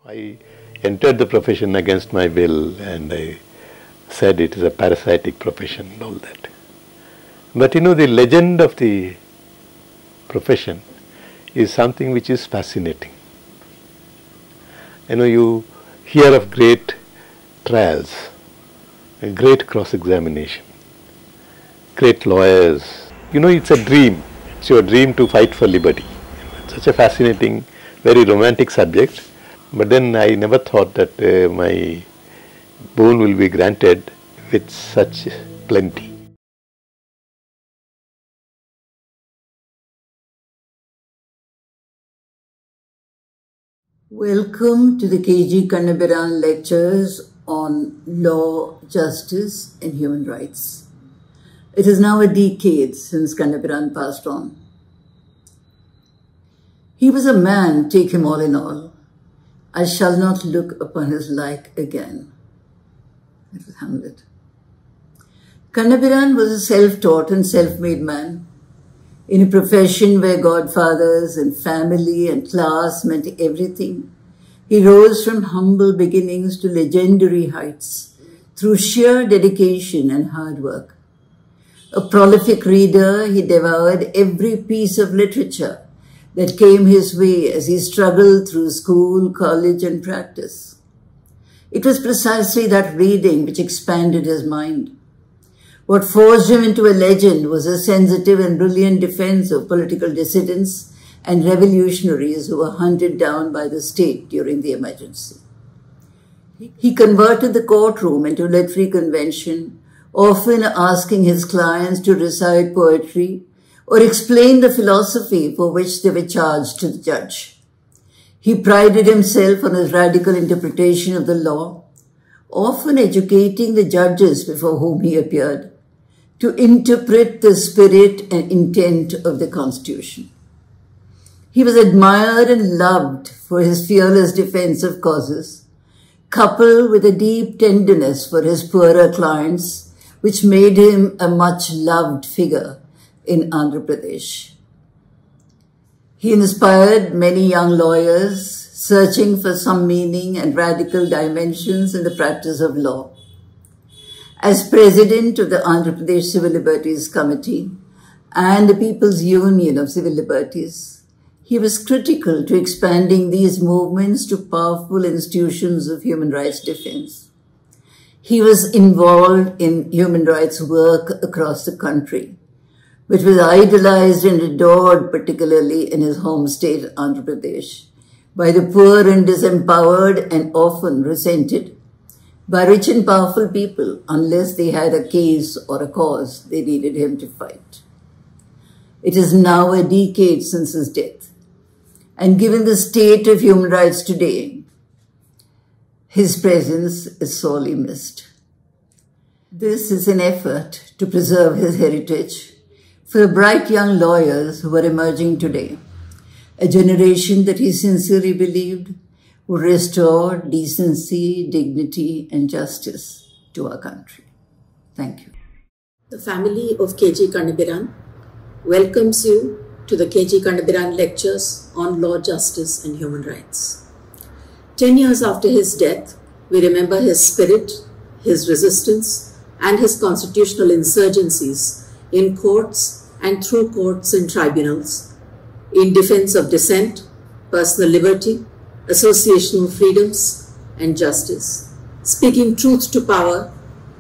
I entered the profession against my will, and I said it is a parasitic profession and all that. But the legend of the profession is something which is fascinating. You hear of great trials, a great cross-examination, great lawyers. It's a dream. It's your dream to fight for liberty. It's such a fascinating, very romantic subject. But then I never thought that my boon will be granted with such plenty. Welcome to the K.G. Kannabiran lectures on law, justice and human rights. It is now a decade since Kannabiran passed on. He was a man, take him all in all. I shall not look upon his like again. It was Hamlet. Kannabiran was a self-taught and self-made man in a profession where godfathers and family and class meant everything. He rose from humble beginnings to legendary heights through sheer dedication and hard work. A prolific reader, he devoured every piece of literature that came his way as he struggled through school, college, and practice. It was precisely that reading which expanded his mind. What forged him into a legend was a sensitive and brilliant defense of political dissidents and revolutionaries who were hunted down by the state during the emergency. He converted the courtroom into a literary convention, often asking his clients to recite poetry or explain the philosophy for which they were charged to the judge. He prided himself on his radical interpretation of the law, often educating the judges before whom he appeared to interpret the spirit and intent of the Constitution. He was admired and loved for his fearless defense of causes, coupled with a deep tenderness for his poorer clients, which made him a much-loved figure in Andhra Pradesh. He inspired many young lawyers searching for some meaning and radical dimensions in the practice of law. As president of the Andhra Pradesh Civil Liberties Committee and the People's Union of Civil Liberties, he was critical to expanding these movements to powerful institutions of human rights defense. He was involved in human rights work across the country, which was idolized and adored, particularly in his home state, Andhra Pradesh, by the poor and disempowered and often resented by rich and powerful people unless they had a case or a cause they needed him to fight. It is now a decade since his death, and given the state of human rights today, his presence is sorely missed. This is an effort to preserve his heritage for the bright young lawyers who are emerging today, a generation that he sincerely believed would restore decency, dignity, and justice to our country. Thank you. The family of K.G. Kannabiran welcomes you to the K.G. Kannabiran lectures on law, justice, and human rights. 10 years after his death, we remember his spirit, his resistance, and his constitutional insurgencies in courts and through courts and tribunals, in defense of dissent, personal liberty, associational freedoms, and justice, speaking truth to power,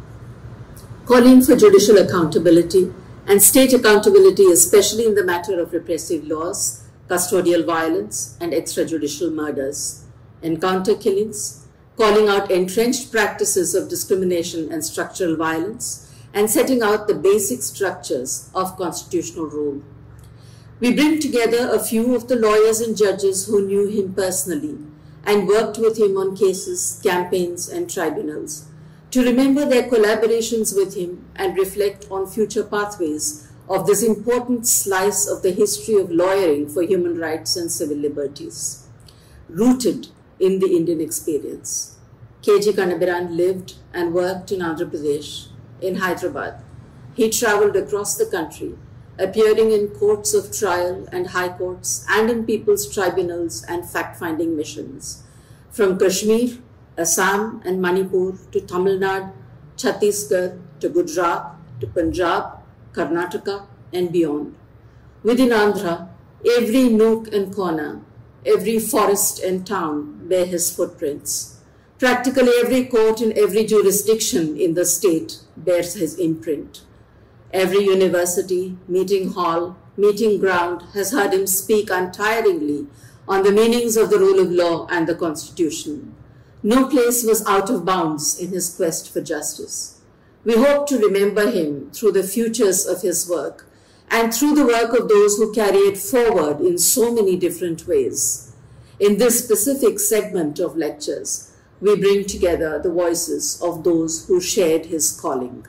calling for judicial accountability and state accountability, especially in the matter of repressive laws, custodial violence, and extrajudicial murders, encounter killings, calling out entrenched practices of discrimination and structural violence, and setting out the basic structures of constitutional rule. We bring together a few of the lawyers and judges who knew him personally and worked with him on cases, campaigns, and tribunals to remember their collaborations with him and reflect on future pathways of this important slice of the history of lawyering for human rights and civil liberties, rooted in the Indian experience. K.G. Kannabiran lived and worked in Andhra Pradesh, in Hyderabad. He traveled across the country, appearing in courts of trial and high courts and in people's tribunals and fact-finding missions, from Kashmir, Assam and Manipur to Tamil Nadu, Chhattisgarh to Gujarat to Punjab, Karnataka and beyond. Within Andhra, every nook and corner, every forest and town bear his footprints. Practically every court in every jurisdiction in the state bears his imprint. Every university, meeting hall, meeting ground has heard him speak untiringly on the meanings of the rule of law and the Constitution. No place was out of bounds in his quest for justice. We hope to remember him through the futures of his work and through the work of those who carry it forward in so many different ways. In this specific segment of lectures, we bring together the voices of those who shared his calling.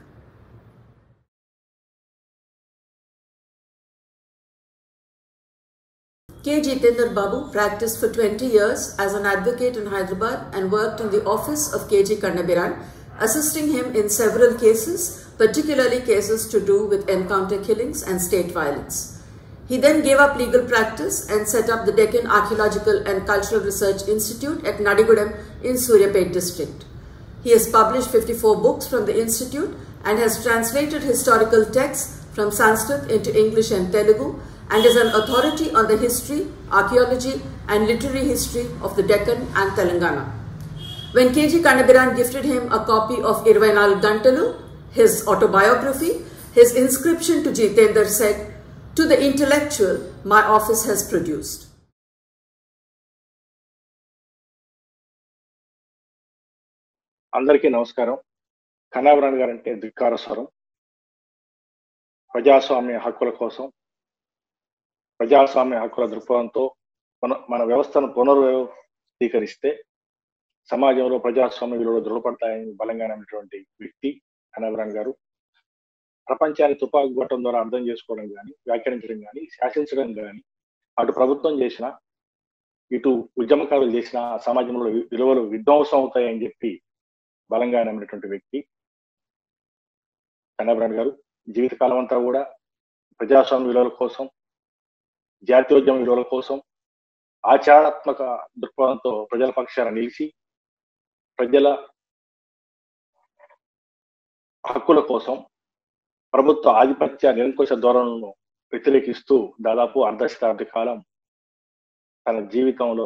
K. Jitendra Babu practiced for 20 years as an advocate in Hyderabad and worked in the office of K. G. Kannabiran, assisting him in several cases, particularly cases to do with encounter killings and state violence. He then gave up legal practice and set up the Deccan Archaeological and Cultural Research Institute at Nadigudem in Suryapet district. He has published 54 books from the institute and has translated historical texts from Sanskrit into English and Telugu, and is an authority on the history, archaeology and literary history of the Deccan and Telangana. When K. G. Kannabiran gifted him a copy of 24 Gantalu, his autobiography, his inscription to Jitendra said, "To the intellectual, my office has produced." అందరికీ నమస్కారం. కన్నాబిరాన్ guarantee ధిక్కార స్వరం. ప్రజాస్వామ్య హక్కుల కోసం, ప్రజాస్వామ్య హక్కుల దృక్పథంతో మన వ్యవస్థను పునర్వ్యవస్థీకరిస్తే సమాజంలో ప్రజాస్వామ్య విలువలు దృఢపడతాయని బలంగా నమ్మినటువంటి వ్యక్తి కన్నాబిరాన్ గారు. ప్రపంచాన్ని తుపాకు గొట్టం ద్వారా అర్థం చేసుకోవడం కానీ, వ్యాఖ్యానించడం కానీ, శాసించడం కానీ, అటు ప్రభుత్వం చేసిన, ఇటు ఉద్యమకారులు చేసిన సమాజంలో విలువలు విధ్వంసం అవుతాయని చెప్పి బలంగా నమ్మినటువంటి వ్యక్తి కన్నాబిరాన్ గారు. జీవితకాలం అంతా కూడా ప్రజాస్వామ్య విలువల కోసం, జాతీయోద్యమ విలువల కోసం, ఆచరణాత్మక దృక్పథంతో ప్రజల పక్షాన నిలిచి ప్రజల హక్కుల కోసం ప్రభుత్వ ఆధిపత్య నిరంకుశ ధోరణులను వ్యతిరేకిస్తూ దాదాపు అర్ధశతాబ్ది కాలం తన జీవితంలో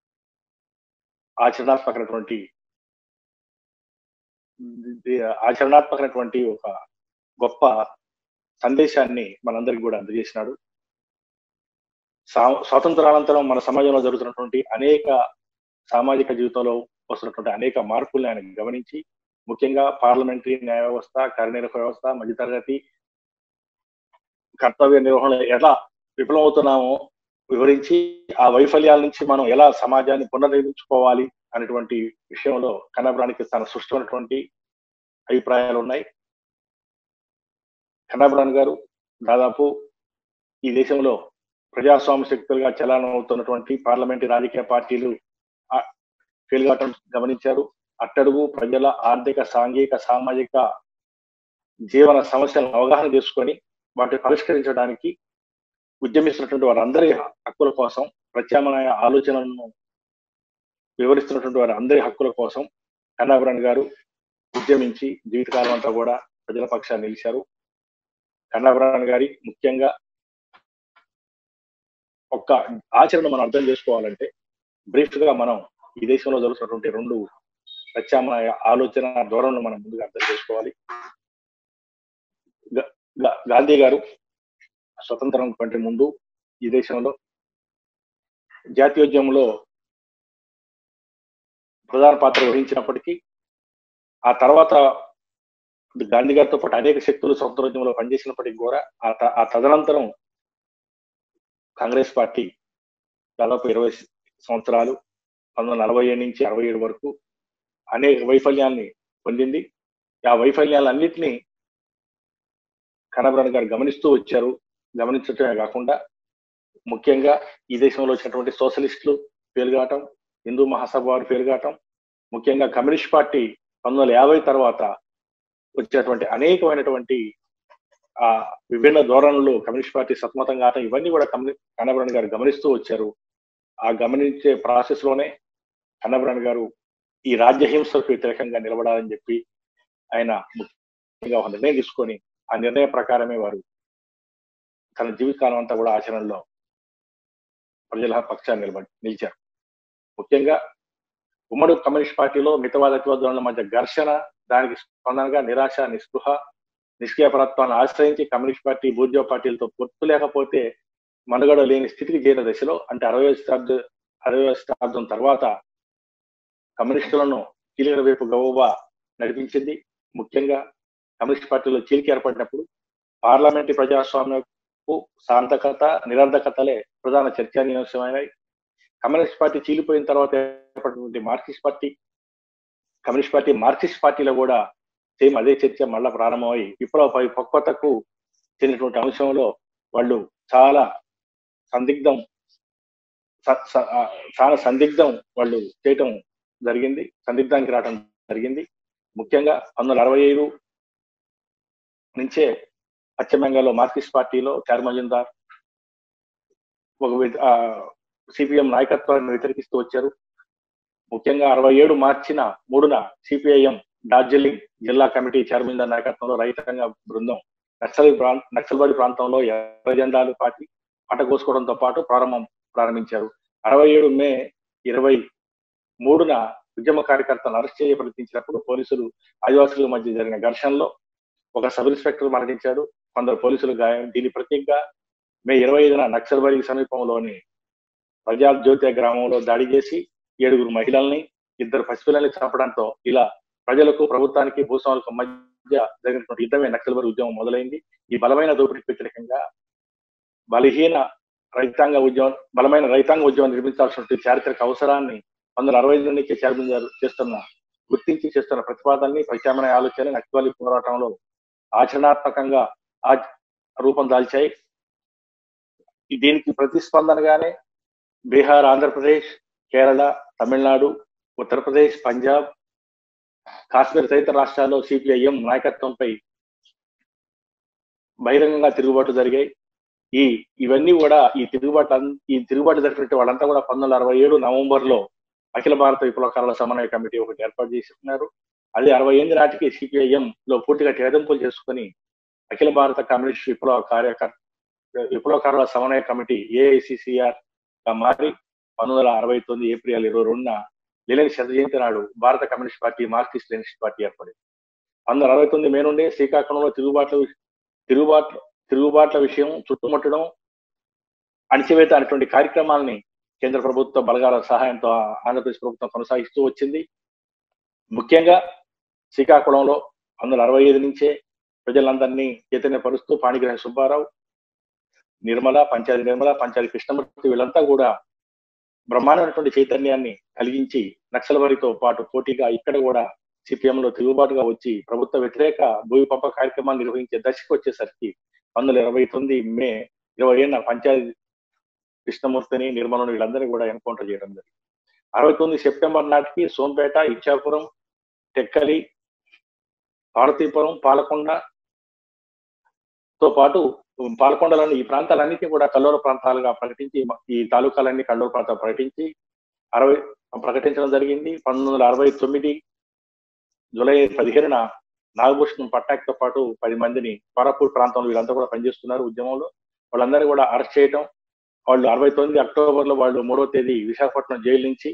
ఆచరణాత్మకమైనటువంటి ఒక గొప్ప సందేశాన్ని మనందరికీ కూడా అందజేసినాడు. స్వాతంత్రానంతరం మన సమాజంలో జరుగుతున్నటువంటి అనేక సామాజిక జీవితంలో వస్తున్నటువంటి అనేక మార్పుల్ని ఆయన గమనించి, ముఖ్యంగా పార్లమెంటరీ న్యాయ వ్యవస్థ, కార్యనిర్వాహక వ్యవస్థ, మధ్యతరగతి కర్తవ్య నిర్వహణ ఎలా విఫలమవుతున్నామో వివరించి, ఆ వైఫల్యాల నుంచి మనం ఎలా సమాజాన్ని పునర్నిర్మించుకోవాలి అనేటువంటి విషయంలో కన్నాబిరాన్కి తన సృష్టమైనటువంటి అభిప్రాయాలు ఉన్నాయి. కన్నాబిరాన్ గారు దాదాపు ఈ దేశంలో ప్రజాస్వామ్య శక్తులుగా చలానం అవుతున్నటువంటి పార్లమెంటరీ రాజకీయ పార్టీలు ఫెయిల్ కావటం గమనించారు. అట్టడుగు ప్రజల ఆర్థిక, సాంఘిక, సామాజిక జీవన సమస్యలను అవగాహన చేసుకొని వాటిని పరిష్కరించడానికి ఉద్యమిస్తున్నటువంటి వారందరి హక్కుల కోసం, ప్రత్యామ్నాయ ఆలోచనలను వివరిస్తున్నటువంటి వారందరి హక్కుల కోసం కన్నాబిరాన్ గారు ఉద్యమించి జీవితకాలం అంతా కూడా ప్రజల పక్షాన్ని నిలిచారు. కన్నాబిరాన్ గారి ముఖ్యంగా ఒక్క ఆచరణ మనం అర్థం చేసుకోవాలంటే, బ్రీఫ్ గా మనం ఈ దేశంలో జరుగుతున్నటువంటి రెండు ప్రత్యామ్నాయ ఆలోచన ధోరణులు మనం ముందుగా అర్థం చేసుకోవాలి. గాంధీ గారు స్వతంత్రం కంటే ముందు ఈ దేశంలో జాతీయోద్యమంలో ప్రధాన పాత్ర వహించినప్పటికీ, ఆ తర్వాత గాంధీ గారితో పాటు అనేక శక్తులు స్వతంత్రోద్యమంలో పనిచేసినప్పటికీ కూడా ఆ తదనంతరం కాంగ్రెస్ పార్టీ దాదాపు 20 సంవత్సరాలు 1947 నుంచి 67 వరకు అనేక వైఫల్యాన్ని పొందింది. ఆ వైఫల్యాలన్నింటినీ కన్నాబిరాన్ గారు గమనిస్తూ వచ్చారు. గమనించటమే కాకుండా ముఖ్యంగా ఈ దేశంలో వచ్చినటువంటి సోషలిస్టులు ఫెయిల్ కావటం, హిందూ మహాసభ వారు ఫెయిల్ కావటం, ముఖ్యంగా కమ్యూనిస్ట్ పార్టీ 1950 తర్వాత వచ్చేటువంటి అనేకమైనటువంటి విభిన్న ధోరణులు కమ్యూనిస్ట్ పార్టీ సతమతం కావటం, ఇవన్నీ కూడా కన్నాబిరాన్ గారు గమనిస్తూ వచ్చారు. ఆ గమనించే ప్రాసెస్ లోనే కన్నబరాన్ గారు ఈ రాజ్యహింసకు వ్యతిరేకంగా నిలబడాలని చెప్పి ఆయన ముఖ్యంగా ఒక నిర్ణయం తీసుకొని ఆ నిర్ణయ ప్రకారమే వారు తన జీవితకాలం అంతా కూడా ఆచరణలో ప్రజల పక్షాన్ని నిలిచారు. ముఖ్యంగా ఉమ్మడి కమ్యూనిస్ట్ పార్టీలో మితవాద అతివాదుల మధ్య ఘర్షణ, దానికి స్పందనగా నిరాశ, నిస్పృహ, నిష్క్రియాపరత్వాన్ని ఆశ్రయించి కమ్యూనిస్ట్ పార్టీ బూర్జో పార్టీలతో పొత్తు లేకపోతే మనుగడ లేని స్థితికి చేరిన దశలో, అంటే 60వ శతాబ్దం తర్వాత కమ్యూనిస్టులను చీలికల వైపు గౌబా నడిపించింది. ముఖ్యంగా కమ్యూనిస్ట్ పార్టీలో చీలిక ఏర్పడినప్పుడు పార్లమెంటరీ ప్రజాస్వామ్యపు సార్థకత, నిరర్ధకతలే ప్రధాన చర్చానీయాంశమైనవి. కమ్యూనిస్ట్ పార్టీ చీలిపోయిన తర్వాత ఏర్పడినటువంటి కమ్యూనిస్ట్ పార్టీ మార్క్సిస్ట్ పార్టీలో కూడా సేమ్ అదే చర్చ మళ్ళా ప్రారంభమై విప్లవ పక్వతకు చెందినటువంటి అంశంలో వాళ్ళు చాలా సందిగ్ధం వాళ్ళు చేయటం జరిగింది, సందిగ్ధానికి రావడం జరిగింది. ముఖ్యంగా 1965 నుంచే పశ్చిమ బెంగాల్లో మార్క్సిస్ట్ పార్టీలో చార్ మజుందార్ ఒక సిపిఎం నాయకత్వాన్ని వ్యతిరేకిస్తూ వచ్చారు. ముఖ్యంగా 67 మార్చి 3న సిపిఐఎం డార్జిలింగ్ జిల్లా కమిటీ చార్ మజుందార్ నాయకత్వంలో రైతాంగ బృందం నక్సల్బారీ ప్రాంతంలో ఎర్ర జెండాలు పార్టీ పంట కోసుకోవడంతో పాటు ప్రారంభించారు. 67 మే 23న ఉద్యమ కార్యకర్తలను అరెస్ట్ చేయ ప్రయత్నించినప్పుడు పోలీసులు ఆదివాసుల మధ్య జరిగిన ఘర్షణలో ఒక సబ్ ఇన్స్పెక్టర్ మరణించాడు, కొందరు పోలీసులు గాయం. దీని ప్రత్యేకంగా మే 25న నక్సల్బారీ సమీపంలోని ప్రజాజ్యోతి గ్రామంలో దాడి చేసి 7 మహిళల్ని 2 పసిపిల్లల్ని చంపడంతో ఇలా ప్రజలకు ప్రభుత్వానికి భూస్వాములకు మధ్య జరిగినటువంటి యుద్ధమే నక్సల్బారీ ఉద్యమం మొదలైంది. ఈ బలమైన దోపిడీకి వ్యతిరేకంగా బలమైన రైతాంగ ఉద్యమం నిర్మించాల్సినటువంటి చారిత్రక అవసరాన్ని 1965 నుంచి చార్ మజుందార్ గుర్తించి చేస్తున్న ప్రతిపాదనని, ప్రత్యామ్నాయ ఆలోచనలు నక్సల్బారీ పోరాటంలో ఆచరణాత్మకంగా రూపం దాల్చాయి. దీనికి ప్రతిస్పందనగానే బీహార్, ఆంధ్రప్రదేశ్, కేరళ, తమిళనాడు, ఉత్తరప్రదేశ్, పంజాబ్, కాశ్మీర్ తదితర రాష్ట్రాల్లో సిపిఐఎం నాయకత్వంపై బహిరంగంగా తిరుగుబాటు జరిగాయి. ఇవన్నీ కూడా ఈ తిరుగుబాటు జరిగినట్టు వాళ్ళంతా కూడా 1967 నవంబర్లో అఖిల భారత విప్లవకారుల సమన్వయ కమిటీ ఒకటి ఏర్పాటు చేసుకున్నారు. అది 68 నాటికి సిపిఐఎం లో పూర్తిగా తెగదెంపులు చేసుకుని అఖిల భారత కమ్యూనిస్ట్ విప్లవకారుల సమన్వయ కమిటీ AICCR గా మారి 1969 ఏప్రిల్ 22న లెనిన్ శత జయంతి నాడు భారత communist party Marxist Leninist party ఏర్పడింది. 1969 మే నుండి శ్రీకాకుళంలో తిరుగుబాట్ల విషయం చుట్టుముట్టడం, అణచివేత అనేటువంటి కార్యక్రమాలని కేంద్ర ప్రభుత్వ బలగాల సహాయంతో ఆంధ్రప్రదేశ్ ప్రభుత్వం కొనసాగిస్తూ వచ్చింది. ముఖ్యంగా శ్రీకాకుళంలో 1965 నుంచే ప్రజలందరినీ చైతన్యపరుస్తూ పాణిగ్రాహి సుబ్బారావు, పంచాయతీ కృష్ణమూర్తి వీళ్ళంతా కూడా బ్రహ్మాండమైనటువంటి చైతన్యాన్ని కలిగించి నక్సల్బారీతో పాటు పోటీగా ఇక్కడ కూడా సిపిఎంలో తిరుగుబాటుగా వచ్చి ప్రభుత్వ వ్యతిరేక భూమి పంప కార్యక్రమాలు నిర్వహించే దశకు వచ్చేసరికి 1929 మే 20న పంచాయతీ కృష్ణమూర్తిని, నిర్మలను వీళ్ళందరినీ కూడా ఎన్కౌంటర్ చేయడం జరిగింది. 69 సెప్టెంబర్ నాటికి సోంపేట, ఇచ్చాపురం, టెక్కలి, పార్వతీపురం, పాలకొండతో పాటు పాలకొండలోని ఈ ప్రాంతాలన్నింటినీ కూడా కల్లోల ప్రాంతాలుగా ప్రకటించి, ఈ తాలూకాలన్నీ కల్లోల ప్రాంతాలు ప్రకటించడం జరిగింది. 1969 జూలై 15న నాగభూషణం పట్నాయక్తో పాటు 10 మందిని పారాపూర్ ప్రాంతంలో వీళ్ళంతా కూడా పనిచేస్తున్నారు ఉద్యమంలో, వాళ్ళందరూ కూడా అరెస్ట్ చేయటం. వాళ్ళు 69 అక్టోబర్లో వాళ్ళు 3వ తేదీ విశాఖపట్నం జైలు నుంచి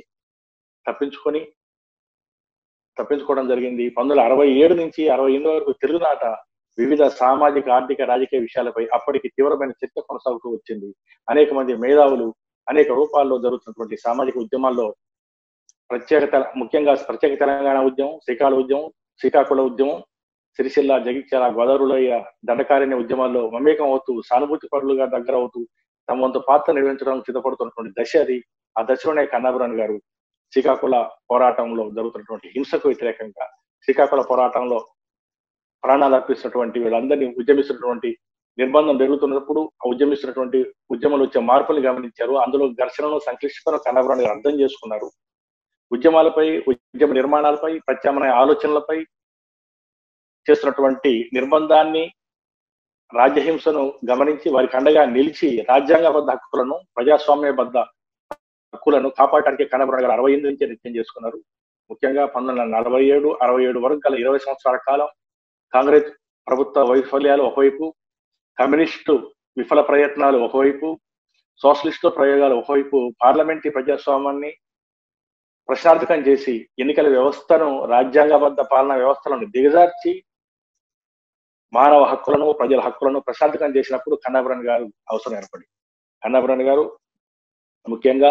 తప్పించుకోవడం జరిగింది. 1967 నుంచి 68 వరకు తెలుగునాట వివిధ సామాజిక, ఆర్థిక, రాజకీయ విషయాలపై అప్పటికి తీవ్రమైన చర్చ కొనసాగుతూ వచ్చింది. అనేక మంది మేధావులు అనేక రూపాల్లో జరుగుతున్నటువంటి సామాజిక ఉద్యమాల్లో ముఖ్యంగా ప్రత్యేక తెలంగాణ ఉద్యమం, శ్రీకాకుళ ఉద్యమం, సిరిసిల్ల, జగిత్యాల, గోదావరిలోయ దండకారణ్య ఉద్యమాల్లో మమేకం అవుతూ సానుభూతి పరులుగా దగ్గర అవుతూ తమ వంతు పాత్ర నిర్వహించడం సిద్ధపడుతున్నటువంటి దశ అది. ఆ దశలోనే కన్నబరాన్ గారు శ్రీకాకుళ పోరాటంలో జరుగుతున్నటువంటి హింసకు వ్యతిరేకంగా, శ్రీకాకుళ పోరాటంలో ప్రాణాలు అర్పిస్తున్నటువంటి వీళ్ళందరినీ ఉద్యమిస్తున్నటువంటి నిర్బంధం పెరుగుతున్నప్పుడు ఉద్యమిస్తున్నటువంటి ఉద్యమంలో వచ్చే మార్పులు గమనించారు. అందులో ఘర్షణను, సంక్లిష్టతను కన్నబరాన్ గారు అర్థం చేసుకున్నారు. ఉద్యమాలపై, ఉద్యమ నిర్మాణాలపై, ప్రత్యామ్నాయ ఆలోచనలపై చేస్తున్నటువంటి నిర్బంధాన్ని, రాజ్యహింసను గమనించి వారికి అండగా నిలిచి రాజ్యాంగబద్ధ హక్కులను, ప్రజాస్వామ్యబద్ధ హక్కులను కాపాడటానికి కన్నబరాన్ గారు 68 నుంచే నిత్యం చేసుకున్నారు. ముఖ్యంగా 1947, 67 వరకు గల 20 సంవత్సరాల కాలం కాంగ్రెస్ ప్రభుత్వ వైఫల్యాలు ఒకవైపు, కమ్యూనిస్టు విఫల ప్రయత్నాలు ఒకవైపు, సోషలిస్టు ప్రయోగాలు ఒకవైపు, పార్లమెంటరీ ప్రజాస్వామ్యాన్ని ప్రశ్నార్థకం చేసి ఎన్నికల వ్యవస్థను, రాజ్యాంగబద్ధ పాలనా వ్యవస్థలను దిగజార్చి మానవ హక్కులను, ప్రజల హక్కులను ప్రశ్నార్థకం చేసినప్పుడు కన్నబరాన్ గారు అవసరం ఏర్పడింది. కన్నబరాన్ గారు ముఖ్యంగా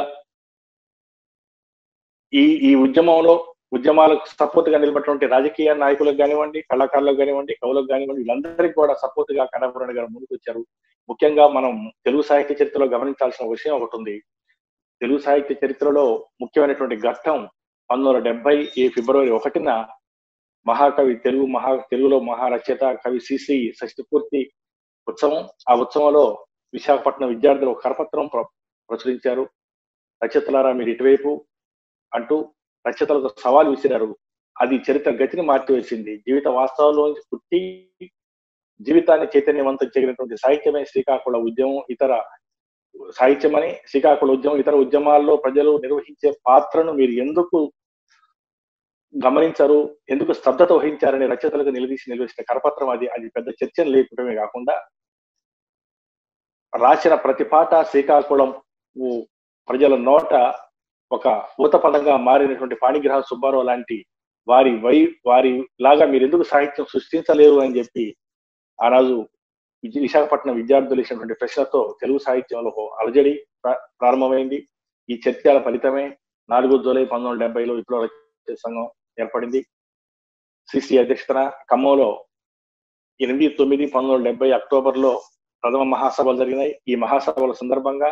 ఈ ఉద్యమాలకు సపోర్ట్ గా నిలబడినటువంటి రాజకీయ నాయకులకు కానివ్వండి, కళాకారులకు కానివ్వండి, కవులకు కానివ్వండి, వీళ్ళందరికీ కూడా సపోర్ట్ గా కన్నబరాన్ గారు ముందుకు వచ్చారు. ముఖ్యంగా మనం తెలుగు సాహిత్య చరిత్రలో గమనించాల్సిన విషయం ఒకటి ఉంది. తెలుగు సాహిత్య చరిత్రలో ముఖ్యమైనటువంటి ఘట్టం 1970 ఫిబ్రవరి 1న మహాకవి తెలుగులో మహారచయిత కవి శ్రీ షష్ఠపూర్తి ఉత్సవం. ఆ ఉత్సవంలో విశాఖపట్నం విద్యార్థులు ఒక కరపత్రం ప్రచురించారు. రచయితలారా మీరు ఇటువైపు అంటూ రచయితలకు సవాల్ విసిరారు. అది చరిత్ర గతిని మార్చివేసింది. జీవిత వాస్తవాల్లోంచి పుట్టి జీవితాన్ని చైతన్యవంతం చేయనటువంటి సాహిత్యమే శ్రీకాకుళ ఉద్యమం, ఇతర ఉద్యమాల్లో ప్రజలు నిర్వహించే పాత్రను మీరు ఎందుకు గమనించరు, ఎందుకు స్తబ్దత వహించారని రచయితలకు నిలదీసిన కరపత్రం అది పెద్ద చర్చను లేపడమే కాకుండా రాసిన ప్రతి పాట శ్రీకాకుళం ప్రజల నోట ఒక ఊతపదంగా మారినటువంటి పాణిగ్రహ సుబ్బారావు లాంటి వారి లాగా మీరు ఎందుకు సాహిత్యం సృష్టించలేరు అని చెప్పి ఆ రోజు విశాఖపట్నం విద్యార్థులు ఇచ్చినటువంటి ప్రశ్నతో తెలుగు సాహిత్యంలో అలజడి ప్రారంభమైంది. ఈ చర్చల ఫలితమే 4 జూలై 1970లో విప్లవ రచయితల సంఘం ఏర్పడింది. సిసి అధ్యక్షతన ఖమ్మంలో 8-9 1970 అక్టోబర్లో ప్రథమ మహాసభలు జరిగినాయి. ఈ మహాసభల సందర్భంగా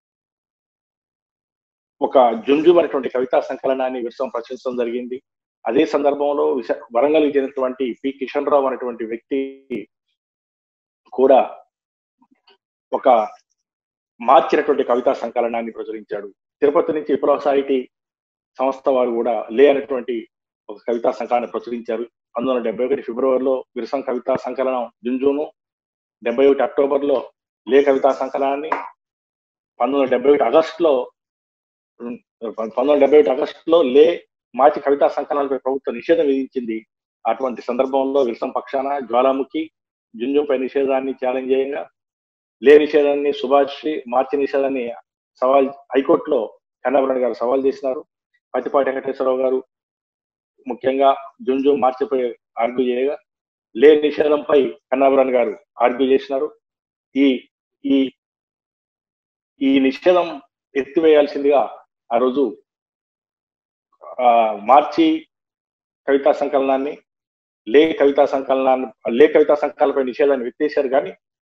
ఒక జుంజుమ్ అనేటువంటి కవితా సంకలనాన్ని విరసం ప్రచురించడం జరిగింది. అదే సందర్భంలో వరంగల్కి చెందినటువంటి పి కిషన్ రావు అనేటువంటి వ్యక్తి కూడా ఒక మార్చినటువంటి కవితా సంకలనాన్ని ప్రచురించాడు. తిరుపతి నుంచి విప్లవ సాహితీ సంస్థ వారు కూడా లే అనేటువంటి ఒక కవితా సంకలనాన్ని ప్రచురించారు. 1971 ఫిబ్రవరిలో విరసం కవితా సంకలనం జుంజుము, 71 అక్టోబర్లో లే కవితా సంకలనాన్ని, 1971 ఆగస్టులో లే మార్చి కవితా సంకలనాలపై ప్రభుత్వం నిషేధం విధించింది. అటువంటి సందర్భంలో విరసం పక్షాన జ్వాలాముఖి జుంజుంపై నిషేధాన్ని ఛాలెంజ్ చేయంగా లే నిషేధాన్ని సుభాషి, మార్చి నిషేధాన్ని సవాల్ హైకోర్టులో కన్నబరాన్ గారు సవాల్ చేసినారు. పత్తిపాటి వెంకటేశ్వరరావు గారు ముఖ్యంగా జుంజుం మార్చిపై ఆర్గ్యూ చేయగా లే నిషేధంపై కన్నబరాన్ గారు ఆర్గ్యూ చేసినారు. ఈ నిషేధం ఎత్తివేయాల్సిందిగా ఆ రోజు మార్చి కవితా సంకలనాన్ని లే కవితా సంకలనంపై నిషేధాన్ని ఎత్తేశారు. కానీ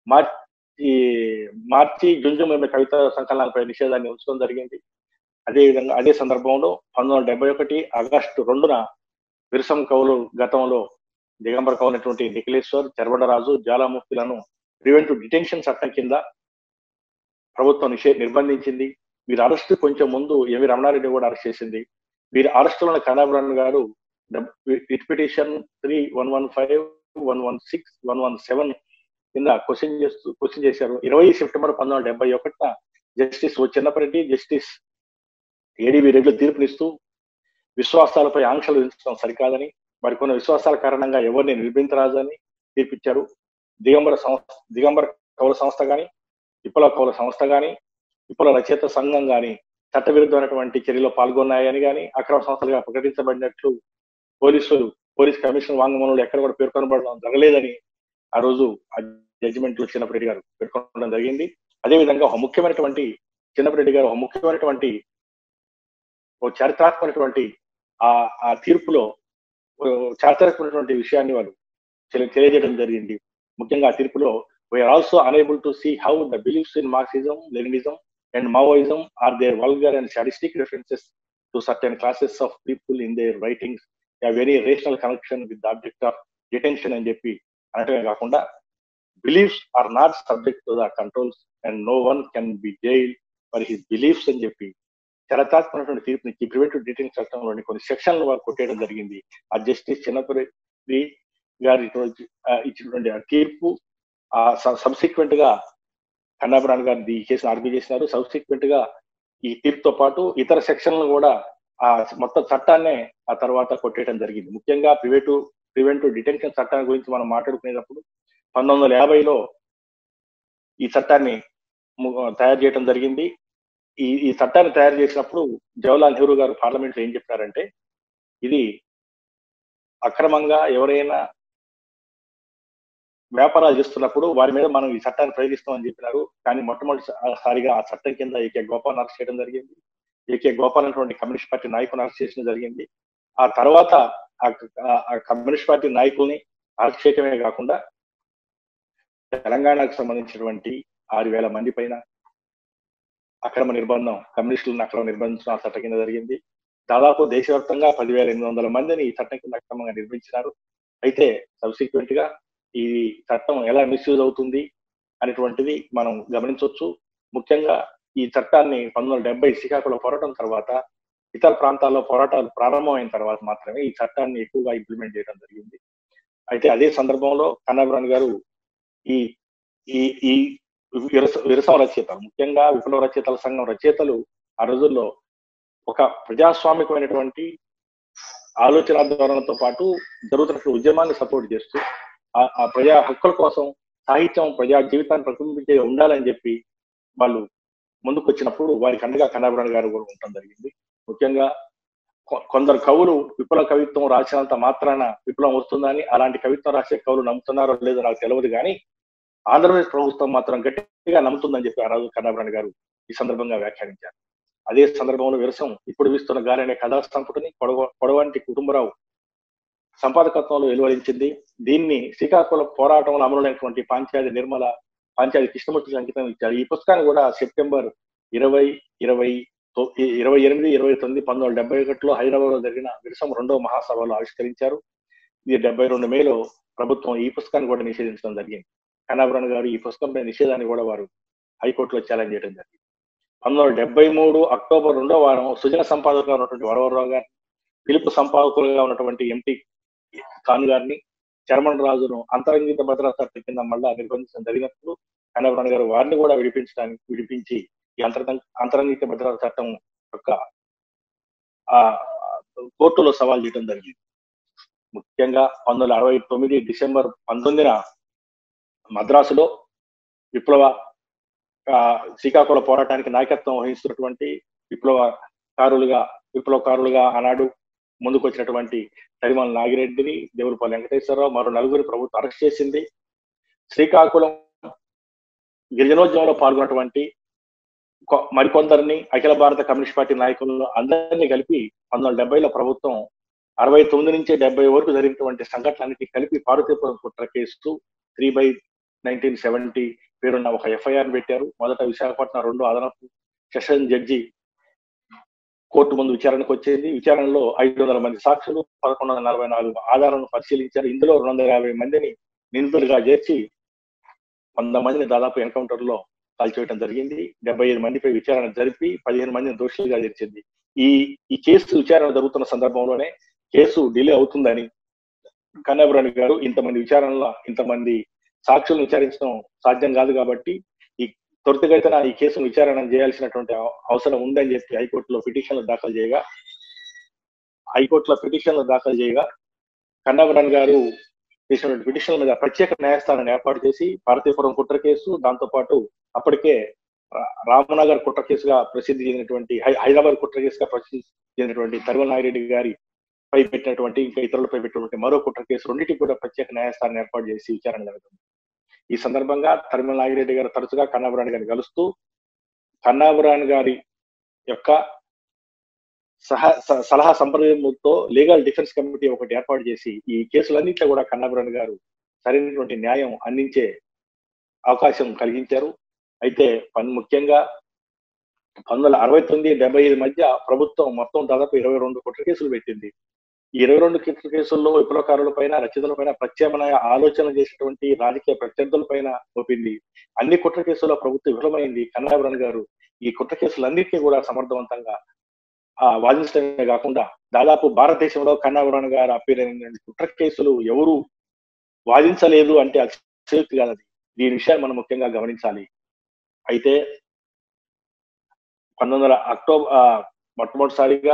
మార్చి జుంజుం కవితా సంకలనాలపై నిషేధాన్ని ఉంచడం జరిగింది. అదేవిధంగా అదే సందర్భంలో 1971 ఆగస్టు 2న విరసం కవులు గతంలో దిగంబర కవులైనటువంటి నిఖిలేశ్వర్, చెరబండరాజు, జ్వాలాముఖులను ప్రివెంటివ్ డిటెన్షన్ చట్టం కింద ప్రభుత్వం నిర్బంధించింది. వీరి అరెస్టు కొంచెం ముందు ఎంవి రమణారెడ్డి కూడా అరెస్ట్ చేసింది. వీరి అరెస్టులను కన్నబరాన్ గారు పిటిషన్ 3115, 116, 117 కింద క్వశ్చన్ చేశారు. 20 September 1971 justice O Chinnappa Reddy, justice A D V Reddy తీర్పునిస్తూ విశ్వాసాలపై ఆంక్షలు విధించడం సరికాదని, మరికొన్ని విశ్వాసాల కారణంగా ఎవరిని నిర్బంధించరాదని తీర్పిచ్చారు. దిగంబర కవుల సంస్థ కానీ, విప్లవ కవుల సంస్థ కానీ, విప్లవ రచయిత సంఘం కానీ చట్టవిరుద్ధమైనటువంటి చర్యలో పాల్గొన్నాయని కానీ, అక్రమ సంస్థలుగా ప్రకటించబడినట్లు పోలీస్ కమిషన్ వాంగ్మూలంలో ఎక్కడ కూడా పేర్కొనబడడం జరగలేదని ఆ రోజు ఆ జడ్జిమెంట్ లో చిన్నపరెడ్డి గారు పేర్కొనడం జరిగింది. అదేవిధంగా చిన్నపరెడ్డి గారు ఒక ముఖ్యమైనటువంటి చారిత్రాత్మకమైనటువంటి ఆ తీర్పులో చారిత్రాత్మకమైనటువంటి విషయాన్ని వాళ్ళు తెలియజేయడం జరిగింది. ముఖ్యంగా ఆ తీర్పులో we are also unable to see how the beliefs in Marxism, Leninism and Maoism are their vulgar and sadistic references to certain classes of people in their writings have very rational connection with the object of detention అని చెప్పి అనటమే కాకుండా beliefs are not subject to the controls and no one can be jailed for his beliefs అని చెప్పి చారిత్రాత్మకమైనటువంటి తీర్పునిచ్చి preventive detention చట్టంలోని కొన్ని సెక్షన్లు వారు కొట్టేయడం జరిగింది. ఆ జస్టిస్ చిన్నపరెడ్డి గారు ఇచ్చినటువంటి ఆ తీర్పు సబ్సిక్వెంట్ గా కన్నబరాన్ గారు ఈ కేసును ఆర్గ్యూ చేసినారు. సబ్సిక్వెంట్ గా ఈ తీర్పుతో పాటు ఇతర సెక్షన్లను కూడా ఆ మొత్తం చట్టాన్నే ఆ తర్వాత కొట్టేయడం జరిగింది. ముఖ్యంగా ప్రివెంటివ్ డిటెన్షన్ చట్టాన్ని గురించి మనం మాట్లాడుకునేటప్పుడు 1950లో ఈ చట్టాన్ని తయారు చేయడం జరిగింది. ఈ చట్టాన్ని తయారు చేసినప్పుడు జవహర్లాల్ నెహ్రూ గారు పార్లమెంట్ లో ఏం చెప్పారంటే, ఇది అక్రమంగా ఎవరైనా వ్యాపారాలు చేస్తున్నప్పుడు వారి మీద మనం ఈ చట్టాన్ని ప్రయోగిస్తామని చెప్పినారు. కానీ మొట్టమొదటిసారిగా ఆ చట్టం కింద ఏకే గోపాల్ అరెస్ట్ చేయడం జరిగింది. ఏకే గోపాల్ అనేటువంటి కమ్యూనిస్ట్ పార్టీ నాయకుని అరెస్ట్ చేయడం జరిగింది. ఆ తర్వాత ఆ కమ్యూనిస్ట్ పార్టీ నాయకుల్ని అరెస్ట్ చేయడమే కాకుండా తెలంగాణకు సంబంధించినటువంటి 6,000 మంది పైన కమ్యూనిస్టులను అక్రమ నిర్బంధించడం ఆ చట్టం కింద జరిగింది. దాదాపు దేశవ్యాప్తంగా 10,800 మందిని ఈ చట్టం కింద అక్రమంగా నిర్మించినారు. అయితే సబ్సిక్వెంట్ గా ఈ చట్టం ఎలా మిస్యూజ్ అవుతుంది అనేటువంటిది మనం గమనించవచ్చు. ముఖ్యంగా ఈ చట్టాన్ని 1970 శ్రీకాకుళం పోరాటం తర్వాత ఇతర ప్రాంతాల్లో పోరాటాలు ప్రారంభమైన తర్వాత మాత్రమే ఈ చట్టాన్ని ఎక్కువగా ఇంప్లిమెంట్ చేయడం జరిగింది. అయితే అదే సందర్భంలో కన్నబరాన్ గారు ఈ ఈ ఈ విరసవ రచయితలు, ముఖ్యంగా విప్లవ రచయితల సంఘం రచయితలు ఆ రోజుల్లో ఒక ప్రజాస్వామికమైనటువంటి ఆలోచన ధోరణితో పాటు జరుగుతున్న ఉద్యమాన్ని సపోర్ట్ చేస్తూ ఆ ప్రజా హక్కుల కోసం సాహిత్యం ప్రజా జీవితాన్ని ప్రతిబింబించే ఉండాలని చెప్పి వాళ్ళు ముందుకు వచ్చినప్పుడు వారికి అండగా కన్నబరాన్ గారు కూడా ఉండటం జరిగింది. ముఖ్యంగా కొందరు కవులు విప్లవ కవిత్వం రాసినంత మాత్రాన విప్లవం వస్తుందని, అలాంటి కవిత్వం రాసే కవులు నమ్ముతున్నారో లేదో నాకు తెలియదు, కానీ ఆంధ్రప్రదేశ్ ప్రభుత్వం మాత్రం గట్టిగా నమ్ముతుందని చెప్పి ఆ రోజు కన్నబరాన్ గారు ఈ సందర్భంగా వ్యాఖ్యానించారు. అదే సందర్భంలో విరసం ఇప్పుడు వీస్తున్న గాలి అనే కథా సంపుటిని పొడవంటి కుటుంబరావు సంపాదకత్వంలో వెలువరించింది. దీన్ని శ్రీకాకుళం పోరాటంలో అమలునైనటువంటి పాంచాలి నిర్మల, పాంచాలి కృష్ణమూర్తికి అంకితం ఇచ్చారు. ఈ పుస్తకాన్ని కూడా సెప్టెంబర్ 28, 29, 1971లో హైదరాబాద్ లో జరిగిన విరసం 2వ మహాసభలో ఆవిష్కరించారు. ఇది 72 మేలో ప్రభుత్వం ఈ పుస్తకాన్ని కూడా నిషేధించడం జరిగింది. కన్నబరాన్ గారు ఈ పుస్తకంపై నిషేధాన్ని కూడా వారు హైకోర్టులో ఛాలెంజ్ చేయడం జరిగింది. 1973 అక్టోబర్ 2వ వారం సుజన సంపాదకులుగా ఉన్నటువంటి వరవరరావు గారిని, పిలుపు సంపాదకులుగా ఉన్నటువంటి ఎంటి ఖాన్ గారిని, చర్మన్ రాజును అంతరంగిక భద్రతా చట్టం కింద మళ్ళా నిర్బంధించడం జరిగినప్పుడు కన్నబరాన్ గారు వారిని కూడా విడిపించి ఈ అంతరంగిక భద్రతా చట్టం యొక్క కోర్టులో సవాల్ చేయడం జరిగింది. ముఖ్యంగా 1969 డిసెంబర్ 19న మద్రాసులో శ్రీకాకుళ పోరాటానికి నాయకత్వం వహిస్తున్నటువంటి విప్లవకారులుగా ఆనాడు ముందుకు వచ్చినటువంటి తరిమల నాగిరెడ్డిని, దేవులపల్లి వెంకటేశ్వరరావు, మరో 9 ప్రభుత్వం అరెస్ట్ చేసింది. శ్రీకాకుళం గిరిజనోద్యమంలో పాల్గొన్నటువంటి మరికొందరిని, అఖిల భారత కమ్యూనిస్ట్ పార్టీ నాయకులను అందరినీ కలిపి 1970లో ప్రభుత్వం 69 నుంచి 70 వరకు జరిగినటువంటి సంఘటనలన్నిటి కలిపి పార్వతీపురం కుట్ర కేసు 3/1970 పేరున్న ఒక ఎఫ్ఐఆర్ పెట్టారు. మొదట విశాఖపట్నం 2వ అదనపు సెషన్ జడ్జి కోర్టు ముందు విచారణకు వచ్చింది. విచారణలో 500 మంది సాక్షులు, 1144 ఆధారాలను పరిశీలించారు. ఇందులో 250 మందిని నిందితులుగా చేర్చి 100 మందిని దాదాపు ఎన్కౌంటర్ లో కాల్చివేయడం జరిగింది. 75 మందిపై విచారణ జరిపి 15 మందిని దోషులుగా చేర్చింది. ఈ కేసు విచారణ జరుగుతున్న సందర్భంలోనే కేసు డిలే అవుతుందని కన్నబరాన్ గారు ఇంతమంది సాక్షులను విచారించడం సాధ్యం కాదు కాబట్టి ఈ త్వరితగతిన ఈ కేసును విచారణ చేయాల్సినటువంటి అవసరం ఉందని చెప్పి హైకోర్టులో పిటిషన్లు దాఖలు చేయగా కన్నబరాన్ గారు చేసినటువంటి పిటిషన్ల మీద ప్రత్యేక న్యాయస్థానాన్ని ఏర్పాటు చేసి పార్వతీపురం కుట్ర కేసు, దాంతో పాటు అప్పటికే రామనగర్ కుట్ర కేసుగా ప్రసిద్ధి చెందినటువంటి హైదరాబాద్ కుట్ర కేసుగా ప్రసిద్ధి చెందినటువంటి తరిమల నాగిరెడ్డి గారి పై పెట్టినటువంటి ఇంకా ఇతరులపై పెట్టినటువంటి మరో కుట్ర కేసు రెండింటికి కూడా ప్రత్యేక న్యాయస్థానాన్ని ఏర్పాటు చేసి విచారణ జరుగుతుంది. ఈ సందర్భంగా తరిమల నాగిరెడ్డి గారు తరచుగా కన్నబరాన్ గారిని కలుస్తూ కన్నబరాన్ గారి యొక్క సలహా సంప్రదింపుతో లీగల్ డిఫెన్స్ కమిటీ ఒకటి ఏర్పాటు చేసి ఈ కేసులన్నింటిలో కూడా కన్నబరాన్ గారు సరైనటువంటి న్యాయం అందించే అవకాశం కలిగించారు. అయితే ముఖ్యంగా 1969-75 మధ్య ప్రభుత్వం మొత్తం దాదాపు 22 కుట్ర కేసులు పెట్టింది. ఈ 22 కుట్ర కేసుల్లో విప్లవకారులపైన, రచయితలపైన ప్రత్యామ్నాయ ఆలోచన చేసినటువంటి రాజకీయ ప్రత్యర్థులపైన మోపింది. అన్ని కుట్ర కేసుల్లో ప్రభుత్వం విఫలమైంది. కన్నబరాన్ గారు ఈ కుట్ర కేసులన్నింటినీ కూడా సమర్థవంతంగా వాదించడమే కాకుండా దాదాపు భారతదేశంలో కన్నబరాన్ గారు అప్పీల్ అయిన కుట్ర కేసులు ఎవరు వాదించలేదు అంటే అతిశయోక్తి కాదు. దీని విషయాన్ని మనం ముఖ్యంగా గమనించాలి. అయితే అక్టోబర్ మొట్టమొదటిసారిగా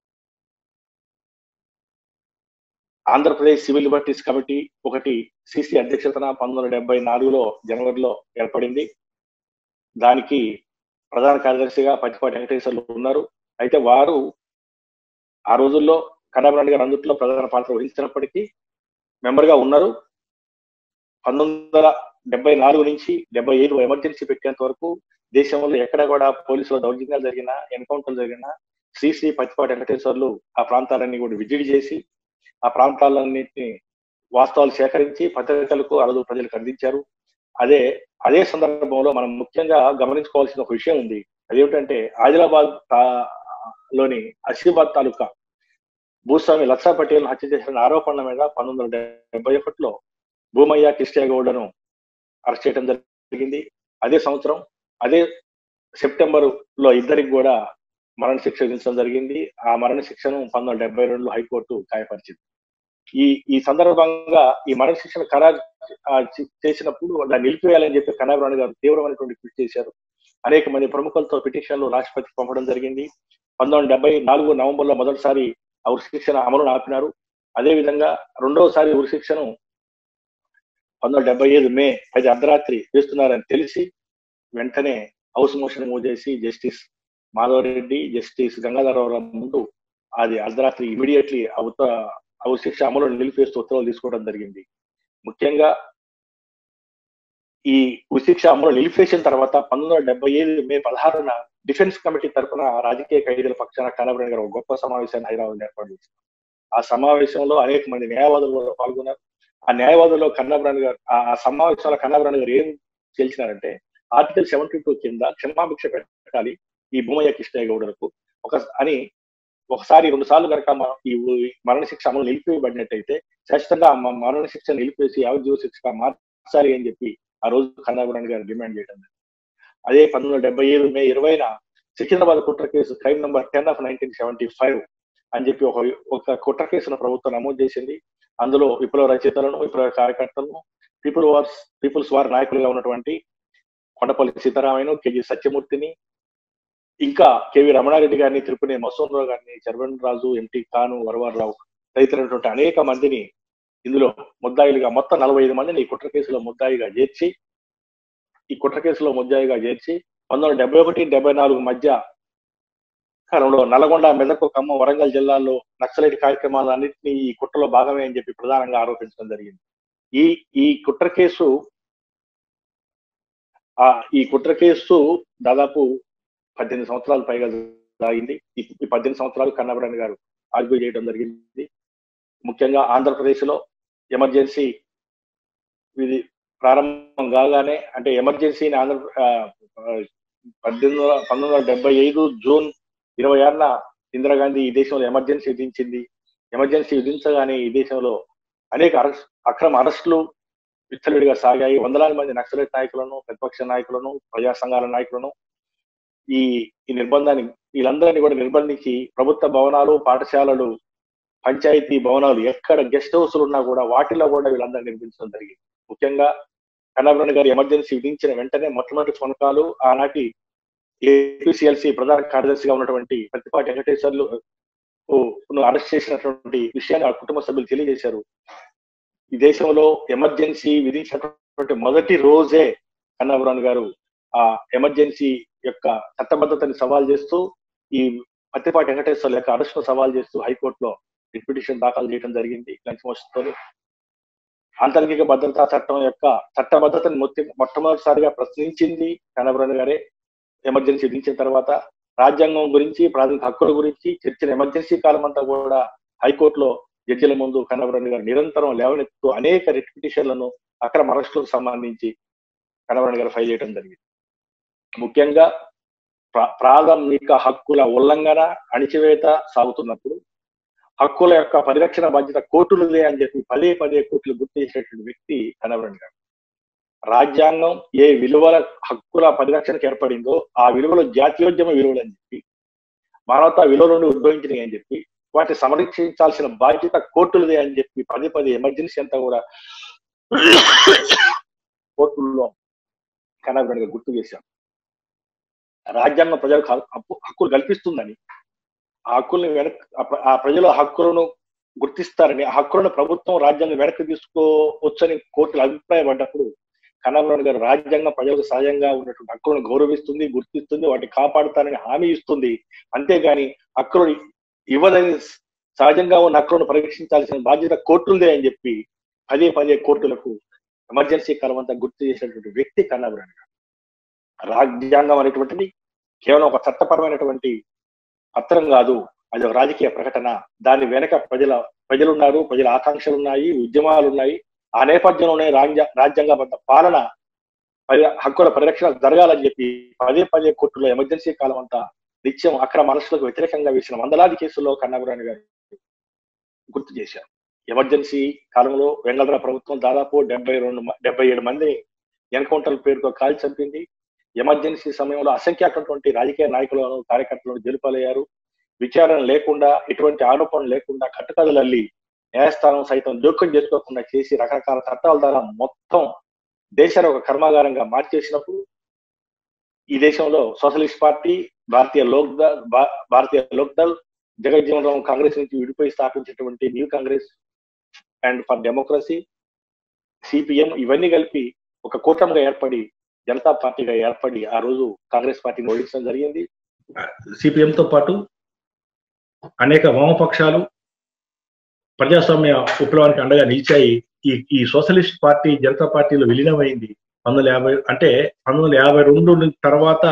ఆంధ్రప్రదేశ్ సివిల్ లిబర్టీస్ కమిటీ ఒకటి సిసి అధ్యక్షతన 1974లో జనవరిలో ఏర్పడింది. దానికి ప్రధాన కార్యదర్శిగా పత్తిపాటి వెంకటేశ్వర్లు ఉన్నారు. అయితే వారు ఆ రోజుల్లో కన్నబరాణి గారు అందుట్లో ప్రధాన పాత్ర వహించినప్పటికీ మెంబర్గా ఉన్నారు. 1974 నుంచి 75 ఎమర్జెన్సీ పెట్టేంత వరకు దేశంలో ఎక్కడ కూడా పోలీసుల దౌర్జన్యాలు జరిగినా, ఎన్కౌంటర్లు జరిగినా శ్రీ పత్తిపాటి వెంకటేశ్వర్లు ఆ ప్రాంతాలన్నీ కూడా విజిట్ చేసి ఆ ప్రాంతాలన్నింటినీ వాస్తవాలు సేకరించి పత్రికలకు ఆ రోజు ప్రజలకు అందించారు. అదే సందర్భంలో మనం ముఖ్యంగా గమనించుకోవాల్సిన ఒక విషయం ఉంది. అదేమిటంటే ఆదిలాబాద్ లోని అసిబాద్ తాలూకా భూస్వామి లక్షా పటేల్ హత్య చేసిన ఆరోపణల మీద 1971లో భూమయ్య కిష్టయ్యగౌడను అరెస్ట్ చేయడం జరిగింది. అదే సంవత్సరం అదే సెప్టెంబర్ లో ఇద్దరికి కూడా మరణశిక్ష విధించడం జరిగింది. ఆ మరణశిక్షను 1972లో హైకోర్టు ఖాయపరిచింది. ఈ సందర్భంగా ఈ మరణశిక్షను ఖరారు చేసినప్పుడు దాన్ని నిలిపివేయాలని చెప్పి కన్నబరాణి గారు తీవ్రమైనటువంటి కృషి చేశారు. అనేక మంది ప్రముఖులతో పిటిషన్లు రాష్ట్రపతికి పంపడం జరిగింది. 1974 నవంబర్లో మొదటిసారి ఆ ఉరిశిక్షణ అమలును ఆపినారు. అదేవిధంగా రెండవసారి ఉరిశిక్షను 1975 మే 10 అర్ధరాత్రి వేస్తున్నారని తెలిసి వెంటనే హౌస్ మోషన్ మూవ్ చేసి జస్టిస్ మాధవరెడ్డి, జస్టిస్ గంగాధరరావు ముందు అది అర్ధరాత్రి ఇమీడియట్లీ ఆ ఉరిశిక్ష అమలును నిలిపేస్తూ ఉత్తర్వులు తీసుకోవడం జరిగింది. ముఖ్యంగా ఈ ఉరిశిక్ష అమలు నిలిపేసిన తర్వాత 1975 మే 16న డిఫెన్స్ కమిటీ తరఫున రాజకీయ ఖైదీల పక్షాన కన్నబరాణి గారు ఒక గొప్ప సమావేశాన్ని హైదరాబాద్ ఏర్పాటు చేశారు. ఆ సమావేశంలో అనేక మంది న్యాయవాదులు పాల్గొన్నారు. ఆ న్యాయవాదుల్లో కన్నబరాణి గారు ఆ సమావేశంలో కన్నబరాణి గారు ఏం తెలిసినారంటే ఆర్టికల్ 72 కింద క్షమాభిక్ష పెట్టాలి ఈ భూమయ్య కిష్టయ్యగౌడలకు అని ఒకసారి 2 సార్లు కనుక ఈ మరణశిక్ష అమలు నిలిపివేయబడినట్టయితే శాశ్వతంగా మరణశిక్ష నిలిపేసి యావజ్జీవ శిక్షగా మార్చాలి అని చెప్పి ఆ రోజు కన్నబరాణి గారు డిమాండ్ చేయడం. అదే 1975 మే 20న సికింద్రాబాద్ కుట్ర కేసు క్రైమ్ నంబర్ 10 ఆఫ్ 1975 అని చెప్పి ఒక కుట్ర కేసును ప్రభుత్వం నమోదు చేసింది. అందులో విప్లవ రచయితలను, విప్లవ కార్యకర్తలను, పీపుల్స్ వార్ నాయకులుగా ఉన్నటువంటి కొండపల్లి సీతారామయ్యను, కేజీ సత్యమూర్తిని, ఇంకా కేవీ రమణారెడ్డి గారిని, తిరుపతి మసూన్రావు గారిని, చర్వన్ రాజు, ఎంటీ ఖాను, వరవరరావు తదితరైనటువంటి అనేక మందిని ఇందులో ముద్దాయిలుగా మొత్తం 45 మందిని ఈ కుట్ర కేసులో ముద్దాయిగా చేర్చి 1971-74 మధ్య కాలంలో నల్గొండ, మెదక్, ఖమ్మం, వరంగల్ జిల్లాల్లో నక్సలైట్ కార్యక్రమాలన్నింటినీ ఈ కుట్రలో భాగమే అని చెప్పి ప్రధానంగా ఆరోపించడం జరిగింది. ఈ కుట్ర కేసు దాదాపు 18 సంవత్సరాలు పైగా సాగింది. ఈ 18 సంవత్సరాలు కన్నబరాణి గారు ఆర్గ్యూ చేయడం జరిగింది. ముఖ్యంగా ఆంధ్రప్రదేశ్ లో ఎమర్జెన్సీ ఇది ప్రారంభం కాగానే అంటే ఎమర్జెన్సీని 1975 జూన్ 26న ఇందిరాగాంధీ ఈ దేశంలో ఎమర్జెన్సీ విధించింది. ఎమర్జెన్సీ విధించగానే ఈ దేశంలో అనేక అక్రమ అరెస్టులు విచ్చలవిడిగా సాగాయి. వందలాది మంది నక్సలైట్ నాయకులను, ప్రతిపక్ష నాయకులను, ప్రజా సంఘాల నాయకులను ఈ నిర్బంధాన్ని వీళ్ళందరినీ కూడా నిర్బంధించి ప్రభుత్వ భవనాలు, పాఠశాలలు, పంచాయతీ భవనాలు ఎక్కడ గెస్ట్ హౌస్లు ఉన్నా కూడా వాటిలో కూడా వీళ్ళందరూ నిర్మించడం జరిగింది. ముఖ్యంగా కన్నబరాణి గారు ఎమర్జెన్సీ విధించిన వెంటనే మొట్టమొదటి ఫోన్కాలు ఆనాటి ఏపీసీఎల్సీ ప్రధాన కార్యదర్శిగా ఉన్నటువంటి పత్తిపాటి వెంకటేశ్వర్లు అరెస్ట్ చేసినటువంటి విషయాన్ని ఆ కుటుంబ సభ్యులు తెలియజేశారు. ఈ దేశంలో ఎమర్జెన్సీ విధించినటువంటి మొదటి రోజే కన్నబరాణి గారు ఆ ఎమర్జెన్సీ యొక్క చట్టబద్ధతని సవాల్ చేస్తూ ఈ పత్తిపాటి వెంకటేశ్వర్ల యొక్క అరెస్ట్ను సవాల్ చేస్తూ హైకోర్టులో రిట్ పిటిషన్ దాఖలు చేయడం జరిగింది. లంచ్ మోషన్తో ఆంతరిక భద్రతా చట్టం యొక్క చట్టబద్ధతని మొట్టమొదటిసారిగా ప్రశ్నించింది కన్నబరాణి గారే. ఎమర్జెన్సీ విధించిన తర్వాత రాజ్యాంగం గురించి, ప్రాథమిక హక్కుల గురించి చర్చల ఎమర్జెన్సీ కాలం అంతా కూడా హైకోర్టులో జడ్జిల ముందు కన్నబరాణి గారు నిరంతరం లేవనెత్తు అనేక రిట్ పిటిషన్లను, అక్రమ అరెస్టులకు సంబంధించి కన్నబరాణి గారు ఫైల్ చేయడం జరిగింది. ముఖ్యంగా ప్రాథమిక హక్కుల ఉల్లంఘన, అణిచివేత సాగుతున్నప్పుడు హక్కుల యొక్క పరిరక్షణ బాధ్యత కోర్టులదే అని చెప్పి పదే కోర్టులు గుర్తు చేసినటువంటి వ్యక్తి కన్నబరాణి గారు. రాజ్యాంగం ఏ విలువల హక్కుల పరిరక్షణకు ఏర్పడిందో ఆ విలువలు జాతీయోద్యమ విలువలు అని చెప్పి, మానవతా విలువల నుండి ఉద్భవించినాయి అని చెప్పి వాటిని సంరక్షించాల్సిన బాధ్యత కోర్టులదే అని చెప్పి పదే ఎమర్జెన్సీ అంతా కూడా కోర్టుల్లో కన్నబరాణి గారు గుర్తు చేశారు. రాజ్యాంగం ప్రజలకు హక్కులు కల్పిస్తుందని, ఆ హక్కుల్ని ఆ ప్రజల హక్కులను గుర్తిస్తారని, ఆ హక్కులను ప్రభుత్వం రాజ్యాంగం వెనక్కి తీసుకోవచ్చని కోర్టులు అభిప్రాయపడ్డప్పుడు కన్నబరాన్ గారు రాజ్యాంగం ప్రజలకు సహజంగా ఉన్నటువంటి హక్కులను గౌరవిస్తుంది, గుర్తిస్తుంది, వాటిని కాపాడుతారని హామీ ఇస్తుంది. అంతేగాని హక్కులను ఇవ్వదని సహజంగా ఉన్న హక్కులను పరీక్షించాల్సిన బాధ్యత కోర్టులదే అని చెప్పి పదే పదే కోర్టులకు ఎమర్జెన్సీ కాలం అంతా గుర్తు చేసినటువంటి వ్యక్తి కన్నబరాన్ గారు. రాజ్యాంగం అనేటువంటిది కేవలం ఒక చట్టపరమైనటువంటి పత్రం కాదు, అది ఒక రాజకీయ ప్రకటన. దాని వెనక ప్రజలున్నారు, ప్రజల ఆకాంక్షలు ఉన్నాయి, ఉద్యమాలు ఉన్నాయి. ఆ నేపథ్యంలోనే రాజ్యాంగబద్ధ పాలన, హక్కుల పరిరక్షణ జరగాలని చెప్పి పదే పదే కోర్టులో ఎమర్జెన్సీ కాలం అంతా నిత్యం అక్రమ అరెస్టులకు వ్యతిరేకంగా వేసిన వందలాది కేసుల్లో కన్నబరాన్ గారు గుర్తు చేశారు. ఎమర్జెన్సీ కాలంలో వెంగళరావు ప్రభుత్వం దాదాపు 77 మందిని ఎన్కౌంటర్ పేరుతో కాల్చి చంపింది. ఎమర్జెన్సీ సమయంలో అసంఖ్యాకటువంటి రాజకీయ నాయకులను, కార్యకర్తలను జైలుపాలయ్యారు. విచారణ లేకుండా, ఎటువంటి ఆరోపణలు లేకుండా కట్టుకథలల్లి న్యాయస్థానం సైతం జోక్యం చేసుకోకుండా చేసి రకరకాల చట్టాల ద్వారా మొత్తం దేశాన్ని ఒక కర్మాగారంగా మార్చేసినప్పుడు ఈ దేశంలో socialist party, Bharatiya Lok Dal, Jagjivan Ram Congress నుంచి విడిపోయి స్థాపించినటువంటి new Congress and for democracy, CPM, ఇవన్నీ కలిపి ఒక కూటమిగా ఏర్పడి జనతా పార్టీగా ఏర్పడి ఆ రోజు కాంగ్రెస్ పార్టీని ఓడించడం జరిగింది. సిపిఎంతో పాటు అనేక వామపక్షాలు ప్రజాస్వామ్య విప్లవానికి అండగా నిలిచాయి. ఈ సోషలిస్ట్ పార్టీ జనతా పార్టీలో విలీనమైంది 1950. అంటే 1952 తర్వాత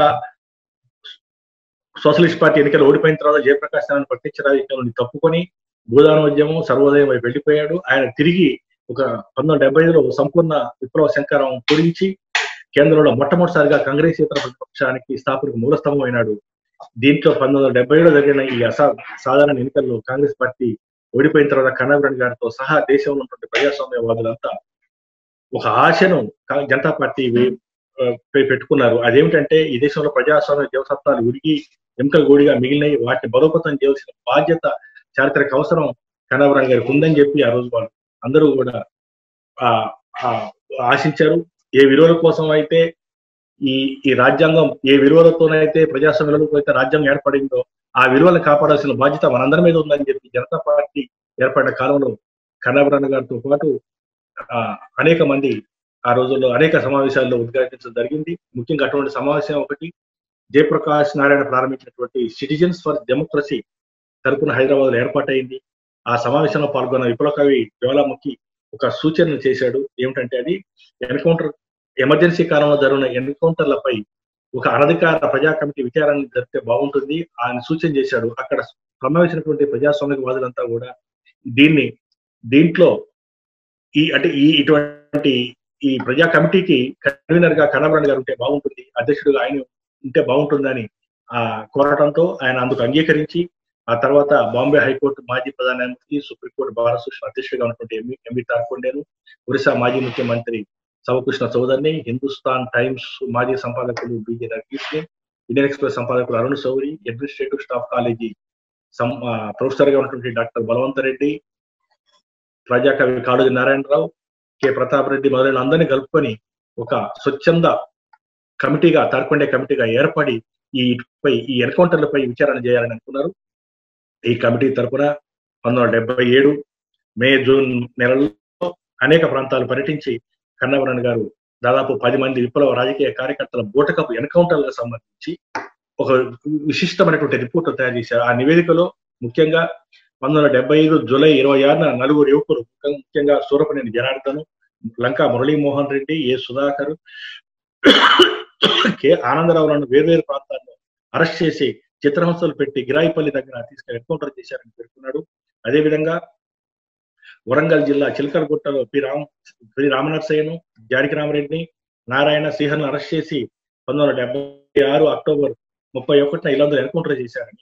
సోషలిస్ట్ పార్టీ ఎన్నికలు ఓడిపోయిన తర్వాత జయప్రకాష్ నారాయణ ప్రత్యక్ష రాజకీయాలను తప్పుకొని భూదానోద్యమం, సర్వోదయం వైపు వెళ్ళిపోయాడు. ఆయన తిరిగి ఒక 1975లో సంపూర్ణ విప్లవ శంకరం పూరించి కేంద్రంలో మొట్టమొదటిసారిగా కాంగ్రెస్ ఇతర ప్రతిపక్షానికి స్థాపనకు మూలస్తంభం అయినాడు. దీంట్లో 1977లో జరిగిన ఈ సాధారణ ఎన్నికల్లో కాంగ్రెస్ పార్టీ ఓడిపోయిన తర్వాత కన్నబరాన్ గారితో సహా దేశంలో ఉన్నటువంటి ప్రజాస్వామ్యవాదులంతా ఒక ఆశను జనతా పార్టీ పెట్టుకున్నారు. అదేమిటంటే ఈ దేశంలో ప్రజాస్వామ్య జీవసత్వాలు ఉడిగి ఎముకల గూడిగా మిగిలినవి, వాటిని బలోపేతం చేయాల్సిన బాధ్యత, చారిత్రక అవసరం కన్నబరాన్ గారికి ఉందని చెప్పి ఆ రోజు వాళ్ళు అందరూ కూడా ఆశించారు. ఏ విలువల కోసం అయితే ఈ రాజ్యాంగం, ఏ విలువలతోనైతే ప్రజాస్వామ్య విలువలతో రాజ్యాంగం ఏర్పడిందో ఆ విలువలను కాపాడాల్సిన బాధ్యత మనందరి మీద ఉందని చెప్పి జనతా పార్టీ ఏర్పడిన కాలంలో కన్నబరాన్ గారితో పాటు అనేక మంది ఆ రోజుల్లో అనేక సమావేశాల్లో ఉద్ఘాటించడం జరిగింది. ముఖ్యంగా అటువంటి సమావేశం ఒకటి జయప్రకాష్ నారాయణ ప్రారంభించినటువంటి సిటిజన్స్ ఫర్ డెమోక్రసీ తరపున హైదరాబాద్ లో ఏర్పాటైంది. ఆ సమావేశంలో పాల్గొన్న విప్లవకవి జ్వాలాముఖి ఒక సూచన చేశాడు. ఏమిటంటే అది ఎమర్జెన్సీ కాలంలో జరిగిన ఎన్కౌంటర్లపై ఒక అనధికార ప్రజా కమిటీ విచారణ జరిపితే బాగుంటుంది ఆయన సూచన చేశాడు. అక్కడ సమావేశమైనటువంటి ప్రజాస్వామికవాదులంతా కూడా దీంట్లో ఇటువంటి ఈ ప్రజా కమిటీకి కన్వీనర్ గా కన్నబరాన్ గారు ఉంటే బాగుంటుంది, అధ్యక్షుడిగా ఆయన ఉంటే బాగుంటుందని కోరటంతో ఆయన అందుకు అంగీకరించి ఆ తర్వాత బాంబే హైకోర్టు మాజీ ప్రధాన న్యాయమూర్తి, సుప్రీంకోర్టు బార్ అసోసియేషన్ అధ్యక్షుడిగా ఉన్నటువంటి ఎంవి తార్కొండేను, ఒరిస్సా మాజీ ముఖ్యమంత్రి శవకృష్ణ చౌదరిని, హిందుస్థాన్ టైమ్స్ మాజీ సంపాదకులు బిజే నర్గీస్ ని, ఇండియన్ ఎక్స్ప్రెస్ సంపాదకులు అరుణ్ సౌరి, అడ్మినిస్ట్రేటివ్ స్టాఫ్ కాలేజీ ప్రొఫెసర్ గా ఉన్నటువంటి డాక్టర్ బలవంత రెడ్డి, ప్రజాకవి కాళోజీ నారాయణరావు, కె ప్రతాప్ రెడ్డి మొదలైన అందరినీ కలుపుకొని ఒక స్వచ్ఛంద కమిటీగా, తార్కొండే కమిటీగా ఏర్పడి ఈ ఎన్కౌంటర్లపై విచారణ చేయాలని అనుకున్నారు. ఈ కమిటీ తరపున 1977 మే, జూన్ నెలల్లో అనేక ప్రాంతాలు పర్యటించి కన్నబరాన్ గారు దాదాపు 10 మంది విప్లవ రాజకీయ కార్యకర్తల బూటకపు ఎన్కౌంటర్లకు సంబంధించి ఒక విశిష్టమైనటువంటి రిపోర్ట్ తయారు చేశారు. ఆ నివేదికలో ముఖ్యంగా 1975 జూలై 26న 4 యువకులు, ముఖ్యంగా సూరపనేని జనార్దన్, లంకా మురళీమోహన్ రెడ్డి, ఏ సుధాకర్, కె ఆనందరావులను వేర్వేరు ప్రాంతాల్లో అరెస్ట్ చేసి చిత్రహింసలు పెట్టి గిరాయిపల్లి దగ్గర తీసుకెళ్లి ఎన్కౌంటర్ చేశారని పేర్కొన్నాడు. అదేవిధంగా వరంగల్ జిల్లా చిలకలగుట్టలో పి రామనర్సయ్యను, జానకి రామరెడ్డిని, నారాయణ, శ్రీహర్ను అరెస్ట్ చేసి 1976 అక్టోబర్ 31న ఇల్లందరూ ఎన్కౌంటర్ చేశారని,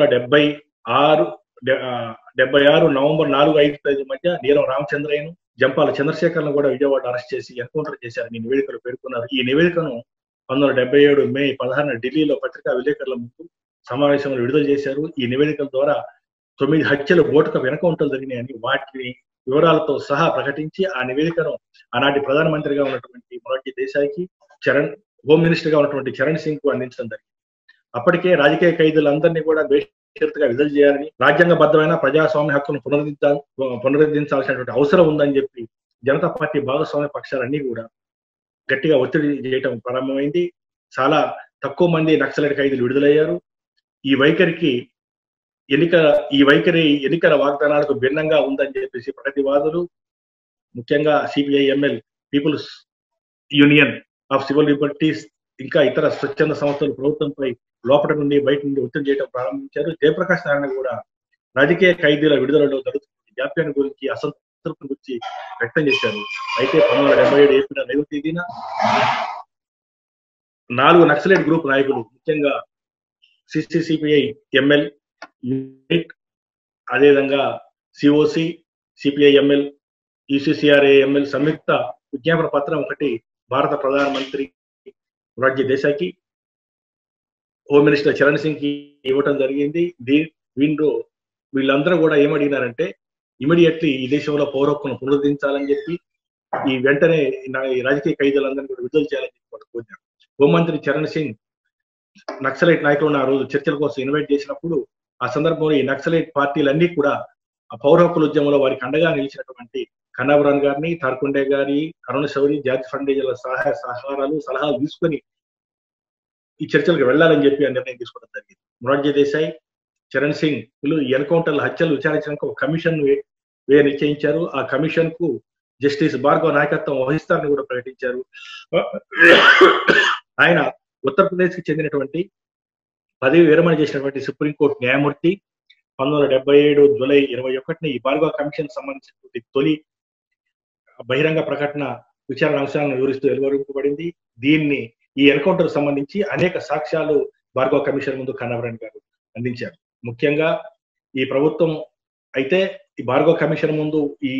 1976 నవంబర్ 4-5 మధ్య నీలం రామచంద్రయ్యను, జంపాల చంద్రశేఖర్ను కూడా విజయవాడ అరెస్ట్ చేసి ఎన్కౌంటర్ చేశారని నివేదికలు పేర్కొన్నారు. ఈ నివేదికను 1977 మే 16న ఢిల్లీలో పత్రికా విలేకరుల ముందు సమావేశంలో విడుదల చేశారు. ఈ నివేదికల ద్వారా 9 హత్యలు బూటకపు ఎన్కౌంటర్లు జరిగినాయని వాటిని వివరాలతో సహా ప్రకటించి ఆ నివేదికను ఆనాటి ప్రధానమంత్రిగా ఉన్నటువంటి మొరార్జీ దేశాయికి, హోమ్ మినిస్టర్ గా ఉన్నటువంటి చరణ్ సింగ్ కు అందించడం జరిగింది. అప్పటికే రాజకీయ ఖైదీలందరినీ కూడా బేషరతుగా విడుదల చేయాలని, రాజ్యాంగబద్ధమైన ప్రజాస్వామ్య హక్కులను పునరుద్ధరించాల్సినటువంటి అవసరం ఉందని చెప్పి జనతా పార్టీ భాగస్వామ్య పక్షాలన్నీ కూడా గట్టిగా ఒత్తిడి చేయటం ప్రారంభమైంది. చాలా తక్కువ మంది నక్సలైట్ ఖైదీలు విడుదలయ్యారు. ఈ వైఖరి ఎన్నికల వాగ్దానాలకు భిన్నంగా ఉందని చెప్పేసి ప్రతివాదులు, ముఖ్యంగా CPI ML, people's union of civil liberties, ఇంకా ఇతర స్వచ్ఛంద సంస్థలు ప్రభుత్వంపై లోపల నుండి బయట నుండి ఒత్తిడి చేయడం ప్రారంభించారు. జయప్రకాష్ నారాయణ కూడా రాజకీయ ఖైదీల విడుదలలో జరుగుతున్న జాప్యాన్ని గురించి, అసంతృప్తిని గురించి వ్యక్తం చేశారు. అయితే 1977 ఏప్రిల్ 5వ తేదీన 4 నక్సలైట్ గ్రూప్ నాయకులు, ముఖ్యంగా సిపిఐ-ఎంఎల్, అదేవిధంగా సిఓసి, సిపిఐ-ఎంఎల్, యుసిసిఆర్ఏ-ఎంఎల్ సంయుక్త విజ్ఞాపన పత్రం ఒకటి భారత ప్రధానమంత్రి మొరార్జీ దేశాయ్కి, హోమ్ మినిస్టర్ చరణ్ సింగ్ కి ఇవ్వటం జరిగింది. వీళ్ళందరూ కూడా ఏమడిగినారంటే ఇమీడియట్లీ ఈ దేశంలో పౌర హక్కును పునరుద్ధరించాలని చెప్పి, ఈ వెంటనే ఈ రాజకీయ ఖైదీలందరినీ కూడా విడుదల చేయాలని చెప్పి కోరారు. హోంమంత్రి చరణ్ సింగ్ నక్సలైట్ నాయకులను ఆ రోజు చర్చల కోసం ఇన్వైట్ చేసినప్పుడు, ఆ సందర్భంలో ఈ నక్సలైట్ పార్టీలన్నీ కూడా ఆ పౌర హక్కుల ఉద్యమంలో వారికి అండగా నిలిచినటువంటి కన్నాబరాన్ గారిని, తార్కుండే గారి, అరుణ్ శౌరి, జార్జ్ ఫర్నాండీస్ల సలహాలు తీసుకొని ఈ చర్చలకు వెళ్లాలని చెప్పి ఆ నిర్ణయం తీసుకోవడం జరిగింది. మొరార్జీ దేశాయ్, చరణ్ సింగ్ ఈ ఎన్కౌంటర్ల హత్యలు విచారించడానికి ఒక కమిషన్ నిశ్చయించారు. ఆ కమిషన్ కు జస్టిస్ భార్గవ్ నాయకత్వం వహిస్తారని కూడా ప్రకటించారు. ఆయన ఉత్తరప్రదేశ్ కి చెందినటువంటి పదవి విరమణ చేసినటువంటి సుప్రీంకోర్టు న్యాయమూర్తి. 1977 జూలై 21న ఈ భార్గవ్ కమిషన్ సంబంధించినటువంటి తొలి బహిరంగ ప్రకటన విచారణ అంశాలను వివరిస్తూ వెలువరింపబడింది. ఈ ఎన్కౌంటర్ సంబంధించి అనేక సాక్ష్యాలు భార్గవ్ కమిషన్ ముందు కన్నాబరాన్ గారు అందించారు. ముఖ్యంగా ఈ ప్రభుత్వం అయితే ఈ భార్గవ్ కమిషన్ ముందు ఈ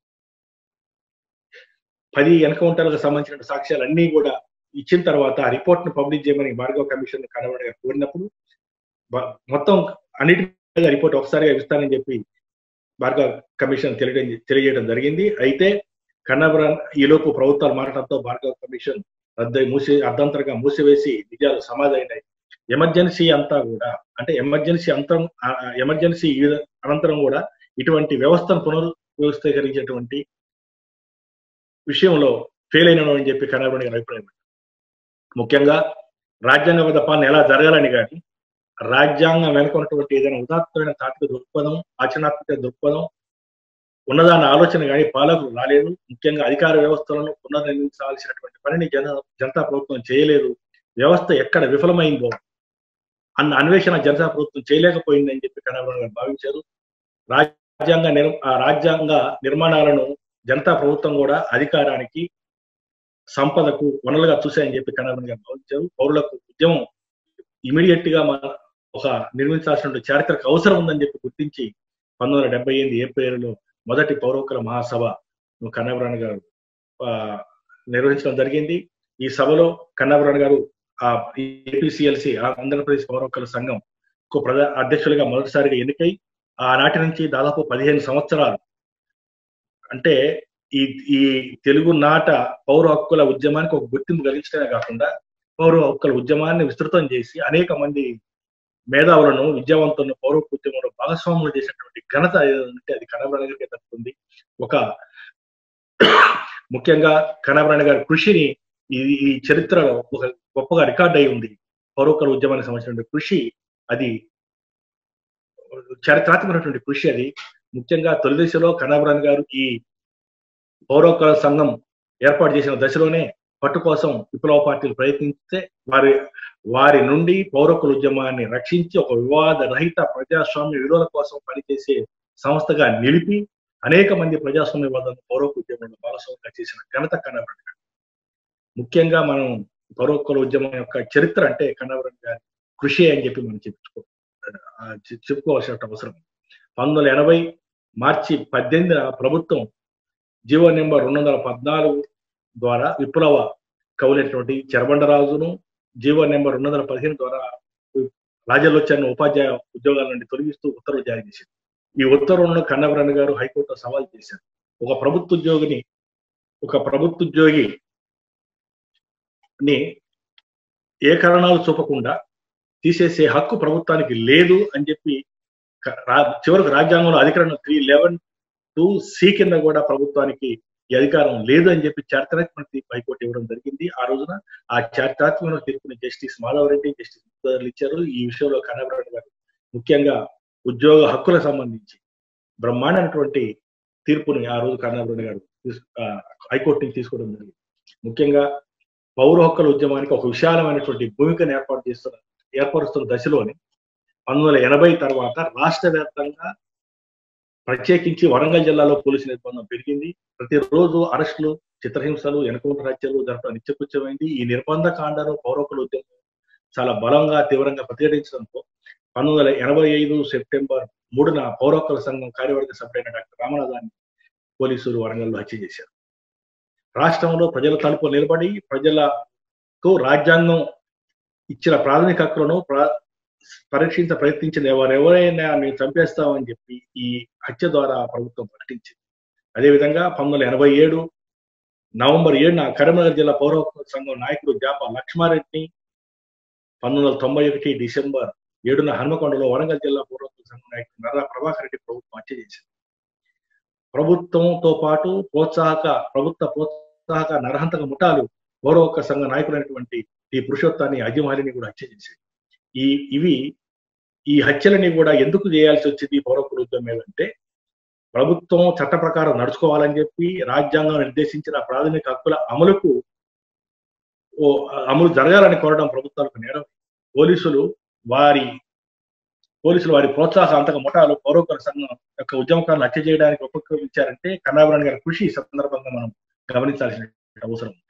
10 ఎన్కౌంటర్లకు సంబంధించిన సాక్ష్యాలు అన్ని కూడా ఇచ్చిన తర్వాత ఆ రిపోర్ట్ ను పబ్లిష్ చేయమని భార్గవ్ కమిషన్ కన్నాబరాన్ గారు కోరినప్పుడు, మొత్తం అన్నిటి మీద రిపోర్ట్ ఒకసారిగా ఇస్తానని చెప్పి భార్గవ్ కమిషన్ తెలియజేయడం జరిగింది. అయితే కన్నాబరాన్ ఈలోపు ప్రభుత్వాలు మారడంతో భార్గవ్ కమిషన్ అర్ధంతరంగా మూసివేసి నిజాలు సమాధైనాయి. ఎమర్జెన్సీ అంతా కూడా, అంటే ఎమర్జెన్సీ అనంతరం కూడా ఇటువంటి వ్యవస్థను పునర్వ్యవస్థీకరించేటువంటి విషయంలో ఫెయిల్ అయినాను అని చెప్పి కన్నాబరాన్ గారి అభిప్రాయం. ముఖ్యంగా రాజ్యాంగబద్ధ పాలన ఎలా జరగాలని కానీ, రాజ్యాంగం వెనుకున్నటువంటి ఏదైనా ఉదాత్తమైన తాత్విక దృక్పథం, ఆచరణాత్మక దృక్పథం ఉన్నదాన్న ఆలోచన కానీ పాలకులు రాలేదు. ముఖ్యంగా అధికార వ్యవస్థలను పునర్నిర్మించాల్సినటువంటి పనిని జనతా ప్రభుత్వం చేయలేదు. వ్యవస్థ ఎక్కడ విఫలమైందో అన్న అన్వేషణ జనతా ప్రభుత్వం చేయలేకపోయిందని చెప్పి కన్నాబరాన్ గారు భావించారు. రాజ్యాంగ నిర్మాణాలను జనతా ప్రభుత్వం కూడా అధికారానికి, సంపదకు వనరులుగా చూశాయని చెప్పి కన్నాబరాన్ గారు భావించారు. పౌరులకు ఉద్యమం ఇమీడియట్ గా నిర్మించాల్సిన చారిత్రక అవసరం ఉందని చెప్పి గుర్తించి 1978 ఏప్రిల్లో మొదటి పౌర హక్కుల మహాసభ కన్నాబరాన్ గారు నిర్వహించడం జరిగింది. ఈ సభలో కన్నాబరాన్ గారు ఏపీసీఎల్సీ, ఆంధ్రప్రదేశ్ పౌర హక్కుల సంఘం అధ్యక్షులుగా మొదటిసారిగా ఎన్నికై ఆనాటి నుంచి దాదాపు 15 సంవత్సరాలు, అంటే ఈ తెలుగు నాట పౌర హక్కుల ఉద్యమానికి ఒక గుర్తింపు కలిగించడమే కాకుండా పౌర హక్కుల ఉద్యమాన్ని విస్తృతం చేసి అనేక మంది మేధావులను, విద్యావంతులను పౌర హక్కు ఉద్యమంలో భాగస్వాములు చేసినటువంటి ఘనత ఏదంటే అది కన్నాబరాన్ గారికి దక్కుతుంది. ముఖ్యంగా కన్నాబరాన్ గారి కృషిని ఈ చరిత్రలో ఒక గొప్పగా రికార్డ్ అయి ఉంది. పౌర హక్కుల ఉద్యమానికి సంబంధించిన కృషి, అది చారిత్రాత్మకమైనటువంటి కృషి. అది ముఖ్యంగా తొలి దశలో కన్నాబరాన్ గారు ఈ పౌర హక్కుల సంఘం ఏర్పాటు చేసిన దశలోనే పట్టు కోసం విప్లవ పార్టీలు ప్రయత్నిస్తే వారి నుండి పౌర హక్కుల ఉద్యమాన్ని రక్షించి ఒక వివాద రహిత ప్రజాస్వామ్య విలువల కోసం పనిచేసే సంస్థగా నిలిపి అనేక మంది ప్రజాస్వామ్యవాదులను పౌర హక్కు ఉద్యమంలో భాగస్వామ్యంగా చేసిన ఘనత కన్నాబరాన్ గారు. ముఖ్యంగా మనం పౌర హక్కుల ఉద్యమం యొక్క చరిత్ర అంటే కన్నాబరాన్ గారి కృషి అని చెప్పి మనం చెప్పుకోవాల్సిన అవసరం. 1980 మార్చి 18న ప్రభుత్వం జీవో నెంబర్ 214 ద్వారా విప్లవ కవులైనటువంటి చెరబండరాజును, జీవో నెంబర్ 215 ద్వారా రాజలోచన ఉపాధ్యాయ ఉద్యోగాల నుండి తొలగిస్తూ ఉత్తర్వులు జారీ చేసింది. ఈ ఉత్తర్వులను కన్నాబరాన్ గారు హైకోర్టులో సవాల్ చేశారు. ఒక ప్రభుత్వ ఉద్యోగిని ఏ కారణాలు చూపకుండా తీసేసే హక్కు ప్రభుత్వానికి లేదు అని చెప్పి చివరకు రాజ్యాంగంలో అధికరణ 311(2)C కింద కూడా ప్రభుత్వానికి ఈ అధికారం లేదు అని చెప్పి చారిత్రాత్మక తీర్పు హైకోర్టు ఇవ్వడం జరిగింది. ఆ రోజున ఆ చారిత్రాత్మక తీర్పుని జస్టిస్ మాధవరెడ్డి, జస్టిస్ ముద్దార్లు ఇచ్చారు. ఈ విషయంలో కనబరాన్ గారు ముఖ్యంగా ఉద్యోగ హక్కులకు సంబంధించి బ్రహ్మాండమైనటువంటి తీర్పుని ఆ రోజు కనబరాన్ గారు హైకోర్టు నుంచి తీసుకోవడం జరిగింది. ముఖ్యంగా పౌర హక్కుల ఉద్యమానికి ఒక విశాలమైనటువంటి భూమికను ఏర్పరుస్తున్న దశలోని 1980 తర్వాత రాష్ట్ర వ్యాప్తంగా ప్రత్యేకించి వరంగల్ జిల్లాలో పోలీసు నిర్బంధం పెరిగింది. ప్రతిరోజు అరెస్టులు, చిత్రహింసలు, ఎన్కౌంటర్ హత్యలు జరపడం నిత్యకృత్యమైంది. ఈ నిర్బంధ కాండను పౌర హక్కుల ఉద్యమం చాలా బలంగా తీవ్రంగా ప్రతిఘటించడంతో 1985 సెప్టెంబర్ 3న పౌర హక్కుల సంఘం కార్యవర్గ సభ్యుడైన డాక్టర్ రామనాథాన్ని పోలీసులు వరంగల్లో హత్య చేశారు. రాష్ట్రంలో ప్రజల తలుపు నిలబడి ప్రజలకు రాజ్యాంగం ఇచ్చిన ప్రాథమిక హక్కులను ప్రయత్నించిన ఎవరైనా మేము చంపేస్తామని చెప్పి ఈ హత్య ద్వారా ప్రభుత్వం ప్రకటించింది. అదేవిధంగా 1987 నవంబర్ 7న కరీంనగర్ జిల్లా పౌర హక్కుల సంఘం నాయకుడు జాపా లక్ష్మారెడ్డిని, 1991 డిసెంబర్ 7న హన్మకొండలో వరంగల్ జిల్లా పౌర హక్కుల సంఘం నాయకుడు నర్రా ప్రభాకర్ రెడ్డి ప్రభుత్వం హత్య చేసింది. ప్రభుత్వంతో పాటు ప్రభుత్వ ప్రోత్సాహక నరహంతక ముఠాలు పౌర హక్కుల సంఘ నాయకులైనటువంటి ఈ పురుషోత్తాన్ని అజమాలిని కూడా హత్య చేశాయి. ఈ హత్యలని కూడా ఎందుకు చేయాల్సి వచ్చింది పౌర హక్కుల ఉద్యమం అంటే, ప్రభుత్వం చట్ట ప్రకారం నడుచుకోవాలని చెప్పి రాజ్యాంగం నిర్దేశించిన ప్రాథమిక హక్కుల అమలు జరగాలని కోరడం ప్రభుత్వాలకు నేరం. పోలీసులు వారి ప్రోత్సాహ అంతక ముఠాలు పౌర హక్కుల సంఘం యొక్క ఉద్యమకారులు హత్య చేయడానికి ఉపక్రమించారంటే కన్నాబరాన్ గారి కృషి సందర్భంగా మనం గమనించాల్సిన అవసరం ఉంది.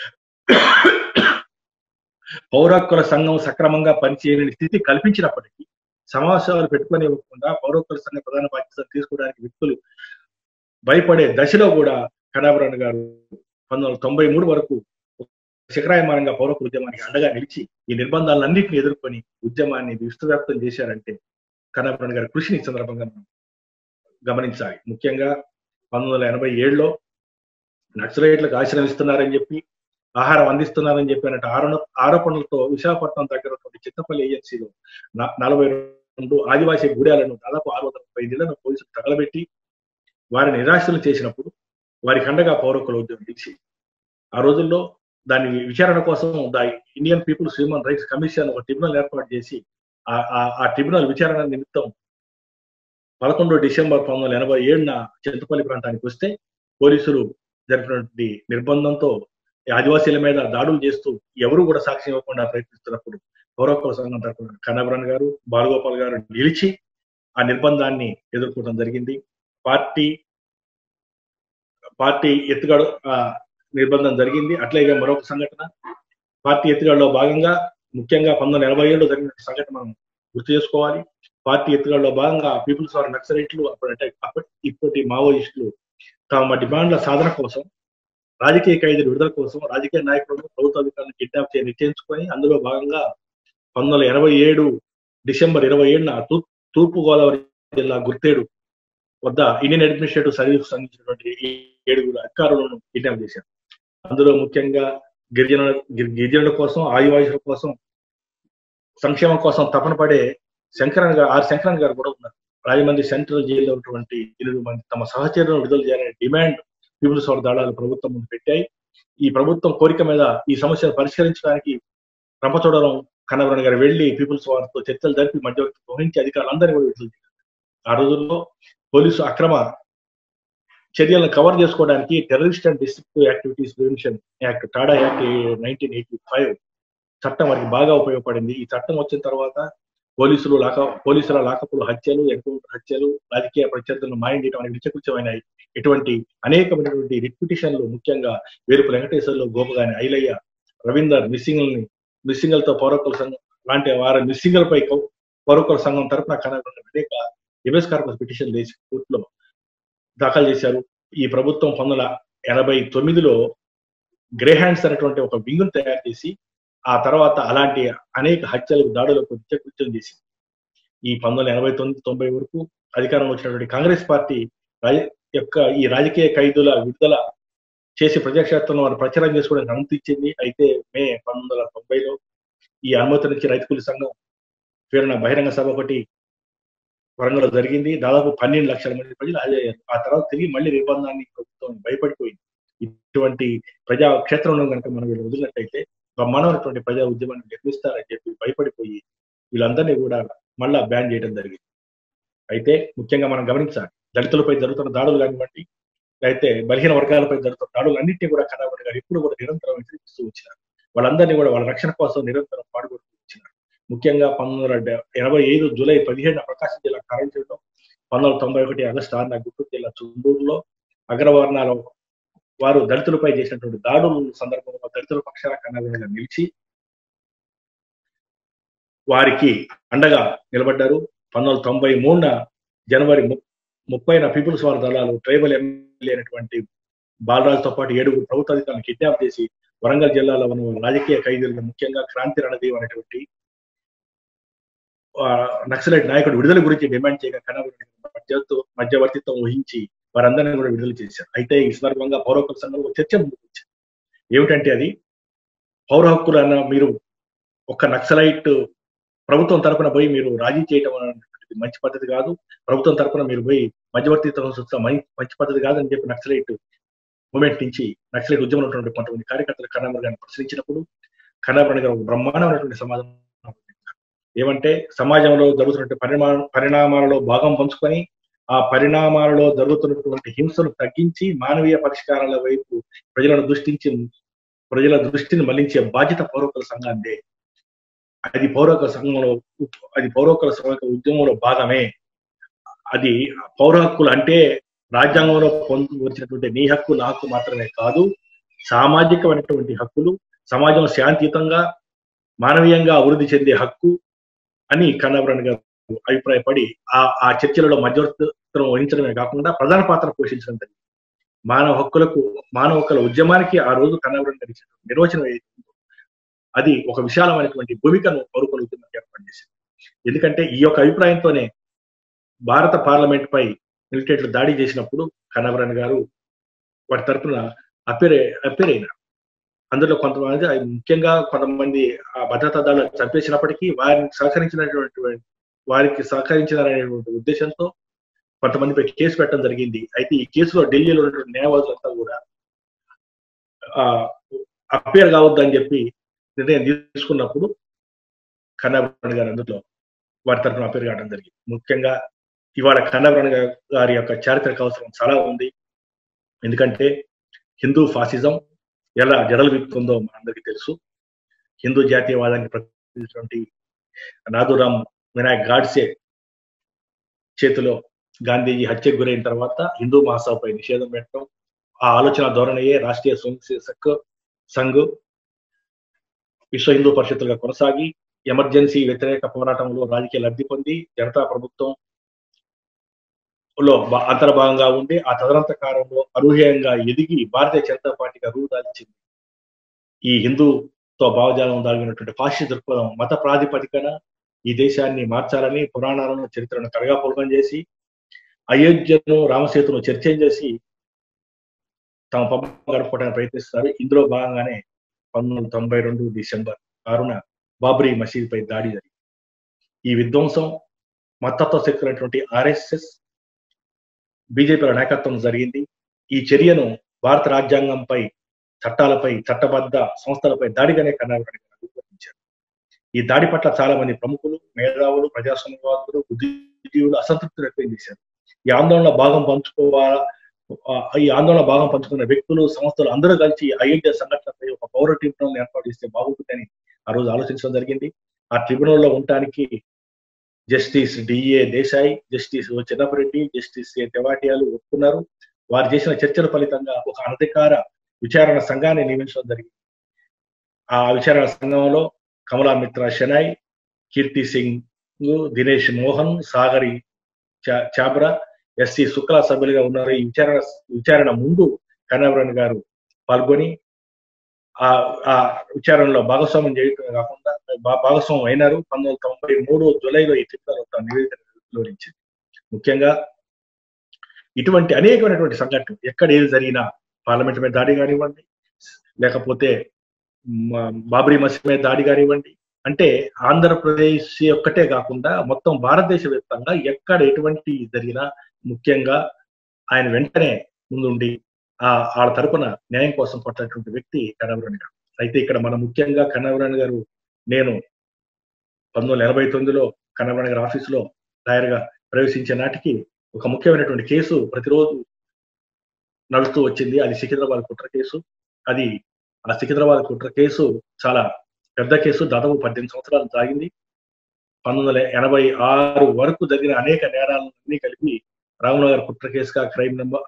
పౌర హక్కుల సంఘం సక్రమంగా పనిచేయలేని స్థితి కల్పించినప్పటికీ సమావేశాలు పెట్టుకునివ్వకుండా పౌర హక్కుల సంఘం ప్రధాన బాధ్యతలు తీసుకోవడానికి వ్యక్తులు భయపడే దశలో కూడా కన్నాబరాన్ గారు 1993 వరకు శిఖరాయమానంగా పౌర హక్కుల ఉద్యమానికి అండగా నిలిచి ఈ నిర్బంధాలన్నింటినీ ఎదుర్కొని ఉద్యమాన్ని విస్తృవ్యాప్తం చేశారంటే కన్నాబరాన్ గారి కృషిని సందర్భంగా మనం గమనించాలి. ముఖ్యంగా 1987లో నక్సలైట్లకు ఆశ్రయం ఇస్తున్నారని చెప్పి, ఆహారం అందిస్తున్నారని చెప్పినట్టు ఆరోపణలతో విశాఖపట్నం దగ్గర చిత్తపల్లి ఏజెన్సీలో 42 ఆదివాసీ గూడాలను దాదాపు 635 ఇళ్లను పోలీసులు తగలబెట్టి వారిని నిరాశలు చేసినప్పుడు వారికి అండగా పౌర హక్కుల ఉద్యమం నిలిచి ఆ రోజుల్లో దాని విచారణ కోసం Indian people's human rights commission ఒక ట్రిబ్యునల్ ఏర్పాటు చేసి ఆ ట్రిబ్యునల్ విచారణ నిమిత్తం 11 డిసెంబర్ 1987న చింతపల్లి ప్రాంతానికి వస్తే పోలీసులు జరిపినటువంటి నిర్బంధంతో ఆదివాసీల మీద దాడులు చేస్తూ ఎవరు కూడా సాక్ష్యం ఇవ్వకుండా ప్రయత్నిస్తున్నప్పుడు పౌర హక్కుల సంఘం తరఫున కన్నాబరాన్ గారు, బాలగోపాల్ గారు నిలిచి ఆ నిర్బంధాన్ని ఎదుర్కోవడం జరిగింది. పార్టీ ఎత్తుగడ నిర్బంధం జరిగింది. అట్లాగే మరొక సంఘటన పార్టీ ఎత్తుగడలో భాగంగా ముఖ్యంగా 1987లో జరిగిన సంఘటన మనం గుర్తు చేసుకోవాలి. పార్టీ ఎత్తుగడలో భాగంగా పీపుల్స్ వార్ నక్సలైట్లు ఇప్పటి మావోయిస్టులు తమ డిమాండ్ల సాధన కోసం, రాజకీయ ఖైదీల విడుదల కోసం రాజకీయ నాయకులను, ప్రభుత్వ అధికారులను కిడ్నాప్ చేసి నిశ్చయించుకొని అందులో భాగంగా 1987 డిసెంబర్ 27న తూర్పు గోదావరి జిల్లా గుర్తేడు వద్ద ఇండియన్ అడ్మినిస్ట్రేటివ్ సర్వీస్ సంబంధించినటువంటి 7 అధికారులను కిడ్నాప్ చేశారు. అందులో ముఖ్యంగా గిరిజనుల కోసం, ఆదివాసుల కోసం, సంక్షేమం కోసం తపన పడే శంకరన్ గారు కూడా ఉన్నారు. రాజమండ్రి సెంట్రల్ జైల్లో ఉన్నటువంటి 8 మంది తమ సహచరులను విడుదల చేయాలనే డిమాండ్ పీపుల్స్ వార్ దళాలు ప్రభుత్వం ముందు పెట్టాయి. ఈ ప్రభుత్వం కోరిక మీద ఈ సమస్యను పరిష్కరించడానికి రంపచోడవరం కన్నాబరాన్ గారు వెళ్లి పీపుల్స్ వార్తో చర్చలు జరిపి మధ్యవర్తి వహించి అధికారులందరినీ కూడా విడుదల చేశారు. ఆ రోజుల్లో పోలీసు అక్రమ చర్యలను కవర్ చేసుకోవడానికి terrorist and destructive activities prevention act, TADA act 1985 చట్టం వారికి బాగా ఉపయోగపడింది. ఈ చట్టం వచ్చిన తర్వాత పోలీసుల లాకపులు హత్యలు, ఎన్కౌంటర్ హత్యలు, రాజకీయ ప్రత్యర్థులను మాయం చేయడం అనేవి నిత్యకృత్యమైనాయి. ఇటువంటి అనేకమైనటువంటి రిట్ పిటిషన్లు ముఖ్యంగా వేరుపు వెంకటేశ్వర్లు, గోపగాని ఐలయ్య, రవీందర్ మిస్సింగల్తో పౌర హక్కుల సంఘం లాంటి వారి మిస్సింగల్పై పౌర హక్కుల సంఘం తరఫున కన్నాబరాన్ అనేక హెబియస్ కార్పస్ పిటిషన్లు వేసి కోర్టులో దాఖలు చేశారు. ఈ ప్రభుత్వం 1989లో గ్రే హ్యాండ్స్ అనేటువంటి ఒక వింగును తయారు చేసి ఆ తర్వాత అలాంటి అనేక హత్యలకు, దాడులకు నిత్యకృత్యం చేసింది. ఈ 1989-90 వరకు అధికారంలో వచ్చినటువంటి కాంగ్రెస్ పార్టీ ఈ రాజకీయ ఖైదీల విడుదల చేసి ప్రజాక్షేత్రంలో వారు ప్రచారం చేసుకోవడానికి అనుమతి ఇచ్చింది. అయితే మే 1990లో ఈ అనుమతి నుంచి రైతు కూలీ సంఘం పేరున బహిరంగ సభ ఒకటి వరంగల్లో జరిగింది. దాదాపు 12 లక్షల మంది ప్రజలు హాజరయ్యారు. ఆ తర్వాత తిరిగి మళ్ళీ నిర్బంధాన్ని ప్రభుత్వం భయపడిపోయింది. ఇటువంటి ప్రజా క్షేత్రంలో కనుక మనం వీళ్ళు వదిలినట్టయితే బ్రహ్మాండమైనటువంటి ప్రజా ఉద్యమాన్ని నిర్మిస్తారని చెప్పి భయపడిపోయి వీళ్ళందరినీ కూడా మళ్ళా బ్యాన్ చేయడం జరిగింది. అయితే ముఖ్యంగా మనం గమనించాలి, దళితులపై జరుగుతున్న దాడులు కానివ్వండి, అయితే బలహీన వర్గాలపై జరుగుతున్న దాడులు అన్నింటినీ కూడా కన్నబడి గారు ఇప్పుడు కూడా నిరంతరం వ్యతిరేకిస్తూ వచ్చినారు. వాళ్ళందరినీ కూడా వాళ్ళ రక్షణ కోసం నిరంతరం పాటుపడుతూ వచ్చినారు. ముఖ్యంగా 1985 జూలై 17 ప్రకాశం జిల్లా కారంచేడులో, 1991 ఆగస్టు 6 గుంటూరు జిల్లా చుండూరులో అగ్రవర్ణాల వారు దళితులపై చేసినటువంటి దాడుల సందర్భంలో దళితుల పక్షాన కన్నబడిగా నిలిచి వారికి అండగా నిలబడ్డారు. 1993 జనవరి 30 పీపుల్స్ వార్ దళాలు ట్రైబల్ ఎమ్మెల్యే అయినటువంటి బాలరాజుతో పాటు 7 ప్రభుత్వ అధికారులను కిడ్నాప్ చేసి వరంగల్ జిల్లాలో ఉన్న రాజకీయ ఖైదీలను, ముఖ్యంగా క్రాంతి రణదేవ్ అనేటువంటి నక్సలైట్ నాయకుడు విడుదల గురించి డిమాండ్ చేయగా కన్నబడి మధ్యవర్తిత్వం వహించి వారందరినీ కూడా విడుదల చేశారు. అయితే ఈ సందర్భంగా పౌర హక్కుల సంఘంలో చర్చ ముందుకు వచ్చింది. ఏమిటంటే అది పౌర హక్కులు అన్న మీరు ఒక నక్సలైట్ ప్రభుత్వం తరపున పోయి మీరు రాజీ చేయడం అనేటువంటిది మంచి పద్ధతి కాదు, ప్రభుత్వం తరపున మీరు పోయి మధ్యవర్తిత్వం చూస్తే మంచి పద్ధతి కాదు అని చెప్పి నక్సలైట్ మూమెంట్ నుంచి నక్సలైట్ ఉద్యమంలో ఉన్నటువంటి కొంతమంది కార్యకర్తలు కన్నబడి గారిని ప్రశ్నించినప్పుడు కన్నబడి గారు బ్రహ్మాండమైనటువంటి సమాధానం ఏమంటే సమాజంలో జరుగుతున్నటువంటి పరిణామాలలో భాగం పంచుకొని ఆ పరిణామాలలో జరుగుతున్నటువంటి హింసను తగ్గించి మానవీయ పరిష్కారాల వైపు ప్రజల దృష్టిని మళ్లించే బాధ్యత పౌర హక్కుల సంఘాందే. అది పౌర హక్కుల సంఘ ఉద్యమంలో భాగమే. అది పౌర హక్కులు అంటే రాజ్యాంగంలో పొందుపరిచినటువంటి నీ హక్కు నా హక్కు మాత్రమే కాదు, సామాజికమైనటువంటి హక్కులు, సమాజం శాంతియుతంగా మానవీయంగా అభివృద్ధి చెందే హక్కు అని కన్నబడి గారు అభిప్రాయపడి ఆ చర్చలలో మధ్యవర్తిత్వం వహించడమే కాకుండా ప్రధాన పాత్ర పోషించడం జరిగింది. మానవ హక్కుల ఉద్యమానికి ఆ రోజు కన్నబడి గారి నిర్వచనం ఏదైతుందో అది ఒక విశాలమైనటువంటి భూమికను పౌర హక్కుల ఉద్యమానికి ఏర్పాటు చేసింది. ఎందుకంటే ఈ యొక్క అభిప్రాయంతోనే భారత పార్లమెంట్ పై మిలిటెంట్లు దాడి చేసినప్పుడు కన్నబడి గారు వాటి తరఫున అపేర్ అయినారు. అందులో కొంతమంది, ముఖ్యంగా కొంతమంది ఆ భద్రతా దళాలు చంపేసినప్పటికీ వారికి సహకరించినారనేటువంటి ఉద్దేశంతో కొంతమందిపై కేసు పెట్టడం జరిగింది. అయితే ఈ కేసులో ఢిల్లీలో ఉన్నటువంటి న్యాయవాదులంతా కూడా అపేర్ కావద్దని చెప్పి నిర్ణయం తీసుకున్నప్పుడు కన్నబడి గారు అందులో వారి తరఫున అపేర్ కావడం జరిగింది. ముఖ్యంగా ఇవాళ కన్నబడి గారి యొక్క చారిత్రక అవసరం చాలా ఉంది. ఎందుకంటే హిందూ ఫాసిజం ఎలా జడలు విప్పుతుందో మనందరికీ తెలుసు. హిందూ జాతీయవాదాన్ని ప్రతిపాదించినటువంటి నాథూరామ్ వినాయక్ గాడ్సే చేతిలో గాంధీజీ హత్యకు గురైన తర్వాత హిందూ మహాసభపై నిషేధం పెట్టడం, ఆ ఆలోచన ధోరణియే రాష్ట్రీయ స్వయంసేవక్ సంఘ్, విశ్వ హిందూ పరిషత్తులుగా కొనసాగి ఎమర్జెన్సీ వ్యతిరేక పోరాటంలో రాజకీయ లబ్ధి పొంది జనతా ప్రభుత్వం లో అంతర్భాగంగా ఉండి ఆ తదనంత కాలంలో అనూహ్యంగా ఎదిగి భారతీయ జనతా పార్టీగా రూపుదాల్చింది. ఈ హిందూతో భావజాలం దాగినటువంటి ఫాసిస్ట్ దృక్పథం మత ప్రాతిపదికన ఈ దేశాన్ని మార్చాలని పురాణాలను చరిత్రను కలగాపులగం చేసి అయోధ్యను రామసేతును చర్చం చేసి తమ పబ్బం గడపడానికి ప్రయత్నిస్తారు. ఇందులో భాగంగానే 1992 డిసెంబర్ 6న బాబ్రీ మసీదుపై దాడి జరిగింది. ఈ విధ్వంసం మతత్వ శక్తులైనటువంటి RSS బీజేపీల నాయకత్వం జరిగింది. ఈ చర్యను భారత రాజ్యాంగంపై, చట్టాలపై, చట్టబద్ధ సంస్థలపై దాడిగానే కన్నబడి రూపొందించారు. ఈ దాడి పట్ల చాలా మంది ప్రముఖులు, మేధావులు, ప్రజాస్వామ్యవాదులు, బుద్ధిజీవులు అసంతృప్తి వ్యక్తం చేశారు. ఈ ఆందోళన భాగం పంచుకున్న వ్యక్తులు, సంస్థలు అందరూ కలిసి అయోధ్య సంఘటనపై ఒక పౌర ట్రిబ్యునల్ ఏర్పాటు చేస్తే బాగుంటుందని ఆ రోజు ఆలోచించడం జరిగింది. ఆ ట్రిబ్యునల్లో ఉండటానికి justice D A Desai, justice Chinnappa Reddy, justice తెవాటియాలు ఒప్పుకున్నారు. వారు చేసిన చర్చల ఫలితంగా ఒక అనధికార విచారణ సంఘాన్ని నియమించడం జరిగింది. ఆ విచారణ సంఘంలో కమలా మిత్రా షెనాయ్, కీర్తి సింగ్, దినేష్ మోహన్, సాగరి చాబ్రా, ఎస్సి శుక్లా సభ్యులుగా ఉన్నారు. ఈ విచారణ ముందు కన్నబడి గారు పాల్గొని ఆ విచారణలో భాగస్వామ్యం చేయటమే కాకుండా భాగస్వామ్యం అయినారు. 1993 జూలైలో ఈ ట్రిబ్యునల్ నివేదిక వెలువరించింది. ముఖ్యంగా ఇటువంటి అనేకమైనటువంటి సంఘటనలు ఎక్కడ ఏది జరిగినా, పార్లమెంట్ మీద దాడి కానివ్వండి, లేకపోతే బాబ్రీ మసీద్ మీద దాడి కానివ్వండి, అంటే ఆంధ్రప్రదేశ్ ఒక్కటే కాకుండా మొత్తం భారతదేశ వ్యాప్తంగా ఎక్కడ ఎటువంటి జరిగినా ముఖ్యంగా ఆయన వెంటనే ముందుండి వాళ్ళ తరపున న్యాయం కోసం పట్టినటువంటి వ్యక్తి కనగరాణి గారు. అయితే ఇక్కడ మనం ముఖ్యంగా కనగరాణి గారు, నేను 1989లో కనగరాణి గారి ఆఫీసులో లాయర్గా ప్రవేశించే నాటికి ఒక ముఖ్యమైనటువంటి కేసు ప్రతిరోజు నడుస్తూ వచ్చింది. అది సికింద్రాబాద్ కుట్ర కేసు. ఆ సికింద్రాబాద్ కుట్ర కేసు చాలా పెద్ద కేసు, దాదాపు 18 సంవత్సరాలు సాగింది. 1986 వరకు జరిగిన అనేక నేరాలన్నీ కలిపి రామనగర్ కుట్ర కేసుగా క్రైమ్ నెంబర్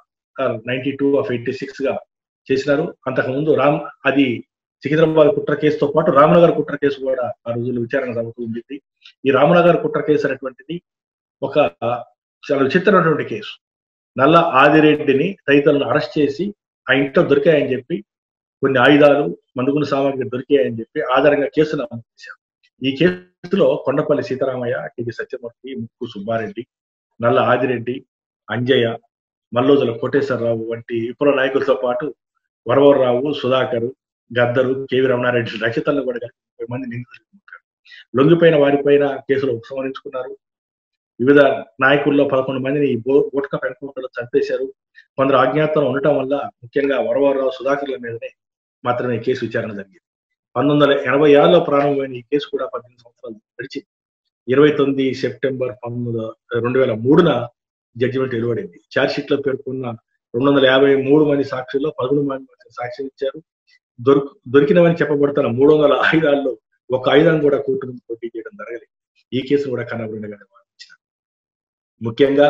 92/86 గా చేసినారు. అంతకుముందు అది సికింద్రాబాద్ కుట్ర కేసుతో పాటు రామనగర్ కుట్ర కేసు కూడా ఆ రోజుల్లో విచారణ జరుగుతూ ఉంది. ఈ రామనగర్ కుట్ర కేసు అనేటువంటిది ఒక చాలా విచిత్రమైనటువంటి కేసు. నల్ల ఆదిరెడ్డిని తదితరులను అరెస్ట్ చేసి ఆ ఇంట్లో దొరికాయని చెప్పి, కొన్ని ఆయుధాలు, మందుగుండు సామాగ్రి దొరికాయని చెప్పి ఆధారంగా కేసు నమోదు చేశారు. ఈ కేసులో కొండపల్లి సీతారామయ్య, కె.వి. సత్యమూర్తి, ముక్కు సుబ్బారెడ్డి, నల్ల ఆదిరెడ్డి, అంజయ్య, మల్లోజుల కోటేశ్వరరావు వంటి విప్లవ నాయకులతో పాటు వరవరరావు, సుధాకర్, గద్దరు, కెవి రమణారెడ్డి రచయితలను కూడా 30 మంది నిందితులు. లొంగిపోయిన వారిపైన కేసులు ఉపసంహరించుకున్నారు. వివిధ నాయకుల్లో 11 మందిని ఓటుక పెంకులో చంపేశారు. కొందరు అజ్ఞాతంలో ఉండటం వల్ల ముఖ్యంగా వరవరరావు, సుధాకర్ల మీదనే మాత్రమే కేసు విచారణ జరిగింది. 1986లో ప్రారంభమైన ఈ కేసు కూడా 18 సంవత్సరాలు గడిచింది. 29 సెప్టెంబర్ 2003న జడ్జిమెంట్ వెలువడింది. ఛార్జ్ షీట్ లో పేర్కొన్న 253 మంది సాక్షుల్లో 11 మంది సాక్ష్యం ఇచ్చారు. దొరికినవని చెప్పబడుతున్న 300 ఆయుధాల్లో ఒక ఆయుధం కూడా కోర్టు నుంచి పోటీ చేయడం జరగలేదు. ఈ కేసు కూడా కనగరాణి గారు వాదించారు. ముఖ్యంగా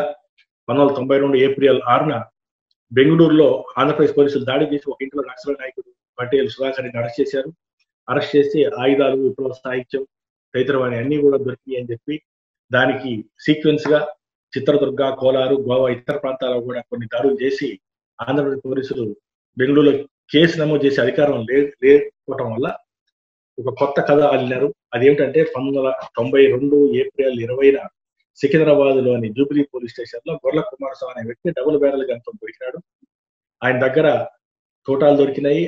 1992 ఏప్రిల్ 6న బెంగళూరులో ఆంధ్రప్రదేశ్ పోలీసులు దాడి చేసి ఒక ఇంట్లో నక్సల్ నాయకుడు పటేల్ సుధాకర్ని అరెస్ట్ చేశారు. అరెస్ట్ చేసి ఆయుధాలు, విప్లవ సాహిత్యం తదితరమైన అన్ని కూడా దొరికినాయి అని చెప్పి దానికి సీక్వెన్స్ గా చిత్రదుర్గ, కోలారు, గోవా ఇతర ప్రాంతాల్లో కూడా కొన్ని దాడులు చేసి ఆంధ్రప్రదేశ్ పోలీసులు బెంగళూరులో కేసు నమోదు చేసే అధికారం లేకపోవటం వల్ల ఒక కొత్త కథ అల్లినారు. అదేమిటంటే 1992 ఏప్రిల్ 20న సికింద్రాబాద్ లోని జూబ్లీ పోలీస్ స్టేషన్ లో గొర్ల కుమారస్వామి అనే వ్యక్తి డబుల్ బ్యారెల్ గన్తో దొరికినాడు. ఆయన దగ్గర తోటాలు దొరికినాయి.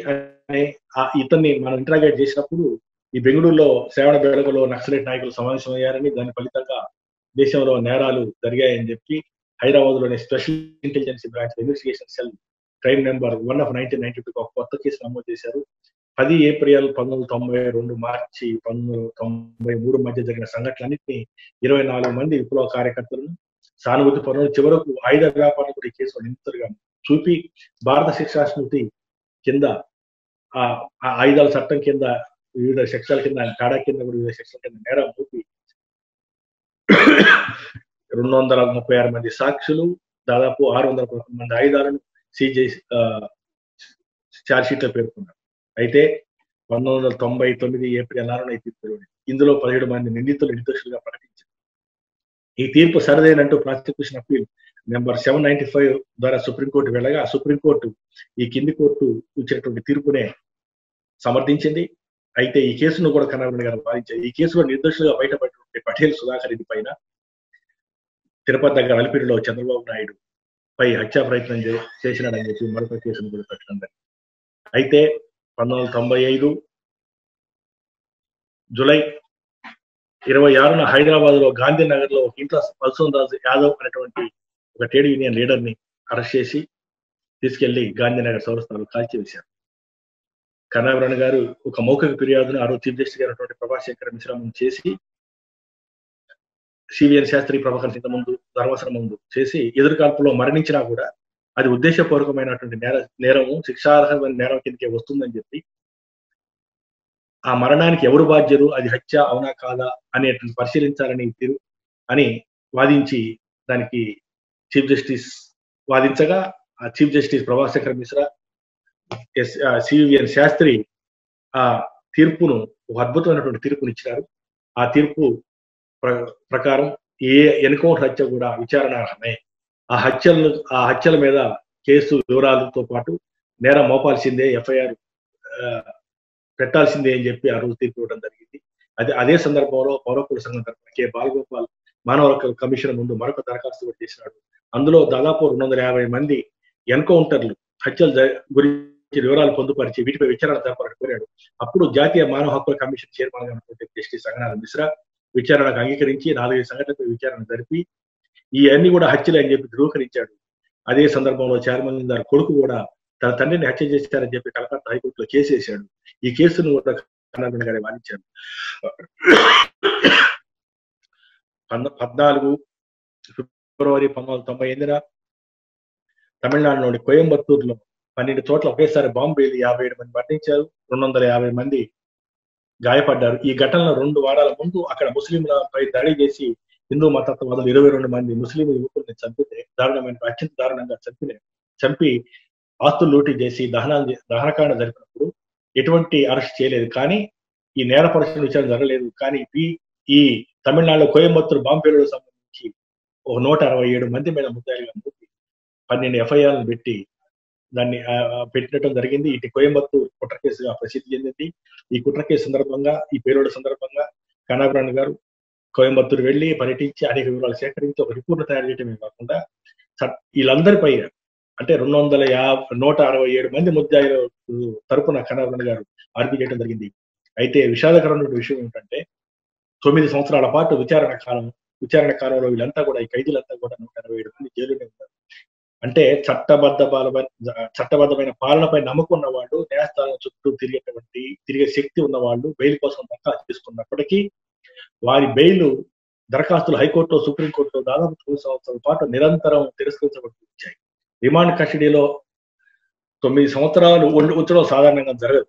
ఇతన్ని మనం ఇంటరాగేట్ చేసినప్పుడు ఈ బెంగళూరులో శ్రావణ బేడగలో నక్సలైట్ నాయకులు సమావేశమయ్యారని, దాని ఫలితంగా దేశంలో నేరాలు జరిగాయని చెప్పి హైదరాబాద్ లోని special intelligence branch investigation cell crime number 1/1992 ఒక కొత్త కేసు నమోదు చేశారు. 10 ఏప్రిల్ 1992 మార్చి 1993 మధ్య జరిగిన సంఘటనలన్నింటినీ 24 మంది విప్లవ కార్యకర్తలను, సానుభూతి పనులు, చివరకు ఆయుధ వ్యాపారులు కూడా ఈ కేసులో నిందితులుగా చూపి భారత శిక్షా స్మృతి కింద, ఆ ఆయుధాల చట్టం కింద, వివిధ సెక్షన్ల కింద, కాడా కింద కూడా వివిధ సెక్షన్ల కింద నేరం చూపి 236 మంది సాక్షులు, దాదాపు 611 మంది ఆయుధాలను సీజ్ చేసి ఛార్జ్ షీట్ లో పేర్కొన్నారు. అయితే 1999 ఏప్రిల్ 6న తీర్పు వెలువడింది. ఇందులో 17 మంది నిందితులు నిర్దోషులుగా ప్రకటించారు. ఈ తీర్పు సరిదేనంటూ ప్రాసిక్యూషన్ అప్పీల్ నెంబర్ 795 ద్వారా సుప్రీంకోర్టు వెళ్ళగా సుప్రీంకోర్టు ఈ కింది కోర్టు ఇచ్చినటువంటి తీర్పునే సమర్థించింది. అయితే ఈ కేసును కూడా కనగరాణి గారు వాదించారు. ఈ కేసులో నిర్దోషులుగా బయటపడినటువంటి పటేల్ సుధాకర్ రెడ్డి పైన తిరుపతి దగ్గర అలిపిరిలో చంద్రబాబు నాయుడు పై హత్యా ప్రయత్నం చేసినాడని చెప్పి మరొక కేసును కూడా పెట్టడం జరిగింది. అయితే 1995 జూలై 26న హైదరాబాద్ లో గాంధీనగర్ లో ఒక ఇంట్లో పల్సోన్ రాజు యాదవ్ అనేటువంటి ఒక ట్రేడ్ యూనియన్ లీడర్ ని అరెస్ట్ చేసి తీసుకెళ్లి గాంధీనగర్ చౌరస్తాలో కాల్చివేశారు. కనగరాణి గారు ఒక మౌఖిక ఫిర్యాదును ఆ రోజు చీఫ్ జస్టిస్ గారు ప్రభాస్ శంకర్ మిశ్రా ముందు చేసి, సివిఎన్ శాస్త్రి ప్రభాకర్ సింగ్ ముందు, ధర్మాసనం ముందు చేసి ఎదురుకాల్పులో మరణించినా కూడా అది ఉద్దేశపూర్వకమైనటువంటి నేరము, శిక్షార్హమైన నేరం కిందకే వస్తుందని చెప్పి, ఆ మరణానికి ఎవరు బాధ్యులు, అది హత్య అవునా కాదా అనేటువంటి పరిశీలించాలని అని వాదించి దానికి చీఫ్ జస్టిస్ వాదించగా ఆ chief justice Prabhas Shankar Mishra, C V N Sastry ఆ తీర్పును, ఒక అద్భుతమైనటువంటి తీర్పునిచ్చినారు. ఆ తీర్పు ప్రకారం ఏ ఎన్కౌంటర్ హత్య కూడా విచారణార్హమే. ఆ హత్యల మీద కేసు వివరాలతో పాటు నేరం మోపాల్సిందే, ఎఫ్ఐఆర్ పెట్టాల్సిందే అని చెప్పి ఆ రోజు తీర్పు ఇవ్వడం జరిగింది. అదే సందర్భంలో పౌర హక్కుల సంఘం తరఫున కె బాలగోపాల్ మానవ హక్కుల కమిషన్ ముందు మరొక దరఖాస్తు కూడా చేసినాడు. అందులో దాదాపు 250 మంది ఎన్కౌంటర్లు, హత్యలు గురి వివరాలు పొందుపరిచి వీటిపై విచారణ జరపాలని కోరాడు. అప్పుడు జాతీయ మానవ హక్కుల కమిషన్ చైర్మన్ గా ఉన్నటువంటి జస్టిస్ సంగనాథ్ మిశ్రా విచారణకు అంగీకరించి 4 సంఘటనలపై విచారణ జరిపి ఈ అన్ని కూడా హత్యలు అని చెప్పి ధృవీకరించాడు. అదే సందర్భంలో చైర్మన్ గారి కొడుకు కూడా తన తండ్రిని హత్య చేశారని చెప్పి కలకత్తా హైకోర్టులో కేసు వేశాడు. ఈ కేసును కూడా కనబరాన్ గారే వాదించారు. 14 ఫిబ్రవరి 1998 తమిళనాడులోని కోయంబత్తూరులో 12 చోట్ల ఒకేసారి బాంబు పేలి 57 మంది మరణించారు, 250 మంది గాయపడ్డారు. ఈ ఘటనలో 2 వారాల ముందు అక్కడ ముస్లింలపై దాడి చేసి హిందూ మతత్వవాదులు 22 మంది ముస్లిం యువకుల్ని చంపితే అత్యంత దారుణంగా చంపి ఆస్తులు లూటీ చేసి దహనకాండ జరిపినప్పుడు ఎటువంటి అరెస్ట్ చేయలేదు. కానీ ఈ నేర పరిశీలన విచారణ జరగలేదు. కానీ ఈ తమిళనాడులో కోయంబత్తూరు బాంబు పేలుడుకు సంబంధించి 167 మంది మీద ముద్దాయిలుగా 12 ఎఫ్ఐఆర్లు పెట్టి దాన్ని పెట్టడం జరిగింది. ఇటు కోయంబత్తూరు కుట్ర కేసుగా ప్రసిద్ధి చెందింది. ఈ కుట్ర కేసు సందర్భంగా, ఈ పేలుడు సందర్భంగా కనబరాన్ గారు కోయంబత్తూరు వెళ్లి పర్యటించి అనేక వివరాలు సేకరించి ఒక రిపోర్ట్ తయారు చేయడమే కాకుండా వీళ్ళందరిపై అంటే 167 మంది ముద్దాయిల తరపున కనబరాన్ గారు ఆర్గ్యూ చేయడం జరిగింది. అయితే విషాదకరమైన విషయం ఏంటంటే 9 సంవత్సరాల పాటు విచారణ కాలంలో వీళ్ళంతా కూడా ఈ ఖైదీలంతా కూడా 167 మంది జైలునే ఉన్నారు. అంటే చట్టబద్ధమైన పాలనపై నమ్మకం ఉన్న వాళ్ళు, న్యాయస్థానం చుట్టూ తిరిగే శక్తి ఉన్న వాళ్ళు బెయిల్ కోసం దరఖాస్తు చేసుకున్నప్పటికీ వారి బెయిల్ దరఖాస్తులు హైకోర్టులో, సుప్రీంకోర్టులో దాదాపు 9 సంవత్సరాల పాటు నిరంతరం తిరస్కరించబడి వచ్చాయి. రిమాండ్ కస్టడీలో 9 సంవత్సరాలు ఉంచడం సాధారణంగా జరగదు.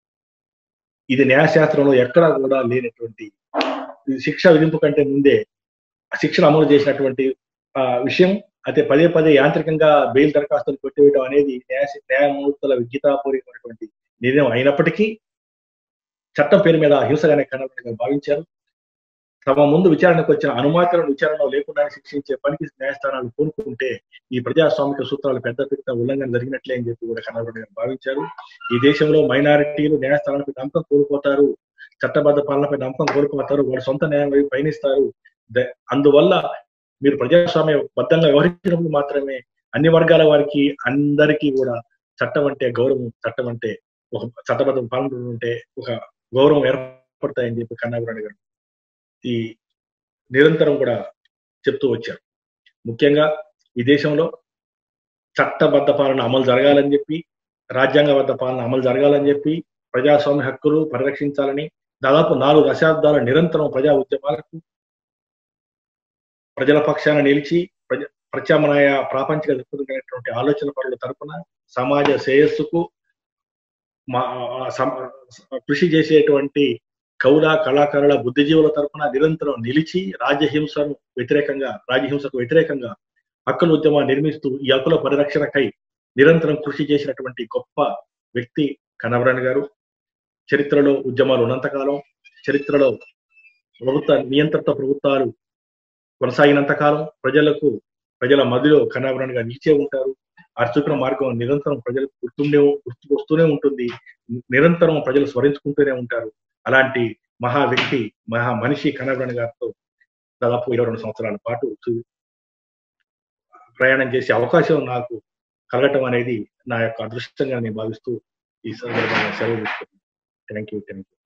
ఇది న్యాయశాస్త్రంలో ఎక్కడా కూడా లేనటువంటి, శిక్ష విధింపు కంటే ముందే శిక్షను అమలు చేసినటువంటి విషయం. అయితే పదే యాంత్రికంగా బెయిల్ దరఖాస్తులు కొట్టివేయడం అనేది న్యాయమూర్తుల విజ్ఞతాపూర్వకమైనటువంటి నిర్ణయం అయినప్పటికీ చట్టం పేరు మీద హింసగానే కనబడిగా భావించారు. తమ ముందు విచారణకు వచ్చిన అనుమాతులను విచారణ లేకుండా శిక్షించే పనికి న్యాయస్థానాలు కోరుకుంటే ఈ ప్రజాస్వామిక సూత్రాలు పెద్ద ఉల్లంఘన జరిగినట్లే అని చెప్పి కూడా కనబడిగా భావించారు. ఈ దేశంలో మైనారిటీలు న్యాయస్థానాలపై నమ్మకం కోల్పోతారు, చట్టబద్ధ పాలనపై నమ్మకం కోల్పోతారు, వాళ్ళ సొంత న్యాయం వైపు పయనిస్తారు. అందువల్ల మీరు ప్రజాస్వామ్య బద్ధంగా వ్యవహరించినప్పుడు మాత్రమే అన్ని వర్గాల వారికి అందరికీ కూడా చట్టం అంటే గౌరవం, చట్టం అంటే ఒక చట్టబద్ధ పాలన ఉంటే ఒక గౌరవం ఏర్పడతాయని చెప్పి కనబరాన్ గారు ఈ నిరంతరం కూడా చెప్తూ వచ్చారు. ముఖ్యంగా ఈ దేశంలో చట్టబద్ధ పాలన అమలు జరగాలని చెప్పి, రాజ్యాంగబద్ధ పాలన అమలు జరగాలని చెప్పి, ప్రజాస్వామ్య హక్కులు పరిరక్షించాలని దాదాపు 4 దశాబ్దాల నిరంతరం ప్రజా ఉద్యమాలకు ప్రజల పక్షాన నిలిచి ప్రత్యామ్నాయ ప్రాపంచిక దృక్పథమైనటువంటి ఆలోచన పరుల తరపున సమాజ శ్రేయస్సుకు కృషి చేసేటువంటి కళాకారుల బుద్ధిజీవుల తరపున నిరంతరం నిలిచి రాజ్యహింసకు వ్యతిరేకంగా హక్కుల ఉద్యమాన్ని నిర్మిస్తూ ఈ హక్కుల పరిరక్షణకై నిరంతరం కృషి చేసినటువంటి గొప్ప వ్యక్తి కనబరాన్ గారు. చరిత్రలో ఉద్యమాలు ఉన్నంతకాలం, చరిత్రలో నియంత్రిత ప్రభుత్వాలు కొనసాగినంత కాలం ప్రజల మధ్యలో కనబరాన్ గారు నిలిచే ఉంటారు. ఆ చూపిన మార్గం నిరంతరం ప్రజలకు గుర్తుకొస్తూనే ఉంటుంది. నిరంతరం ప్రజలు స్మరించుకుంటూనే ఉంటారు. అలాంటి మహా వ్యక్తి, మహా మనిషి కనబరాన్ గారితో దాదాపు 22 సంవత్సరాల పాటు ప్రయాణం చేసే అవకాశం నాకు కలగటం అనేది నా యొక్క అదృష్టంగా నేను భావిస్తూ ఈ సందర్భంగా సెలవు తీసుకుంటున్నాను. Thank you.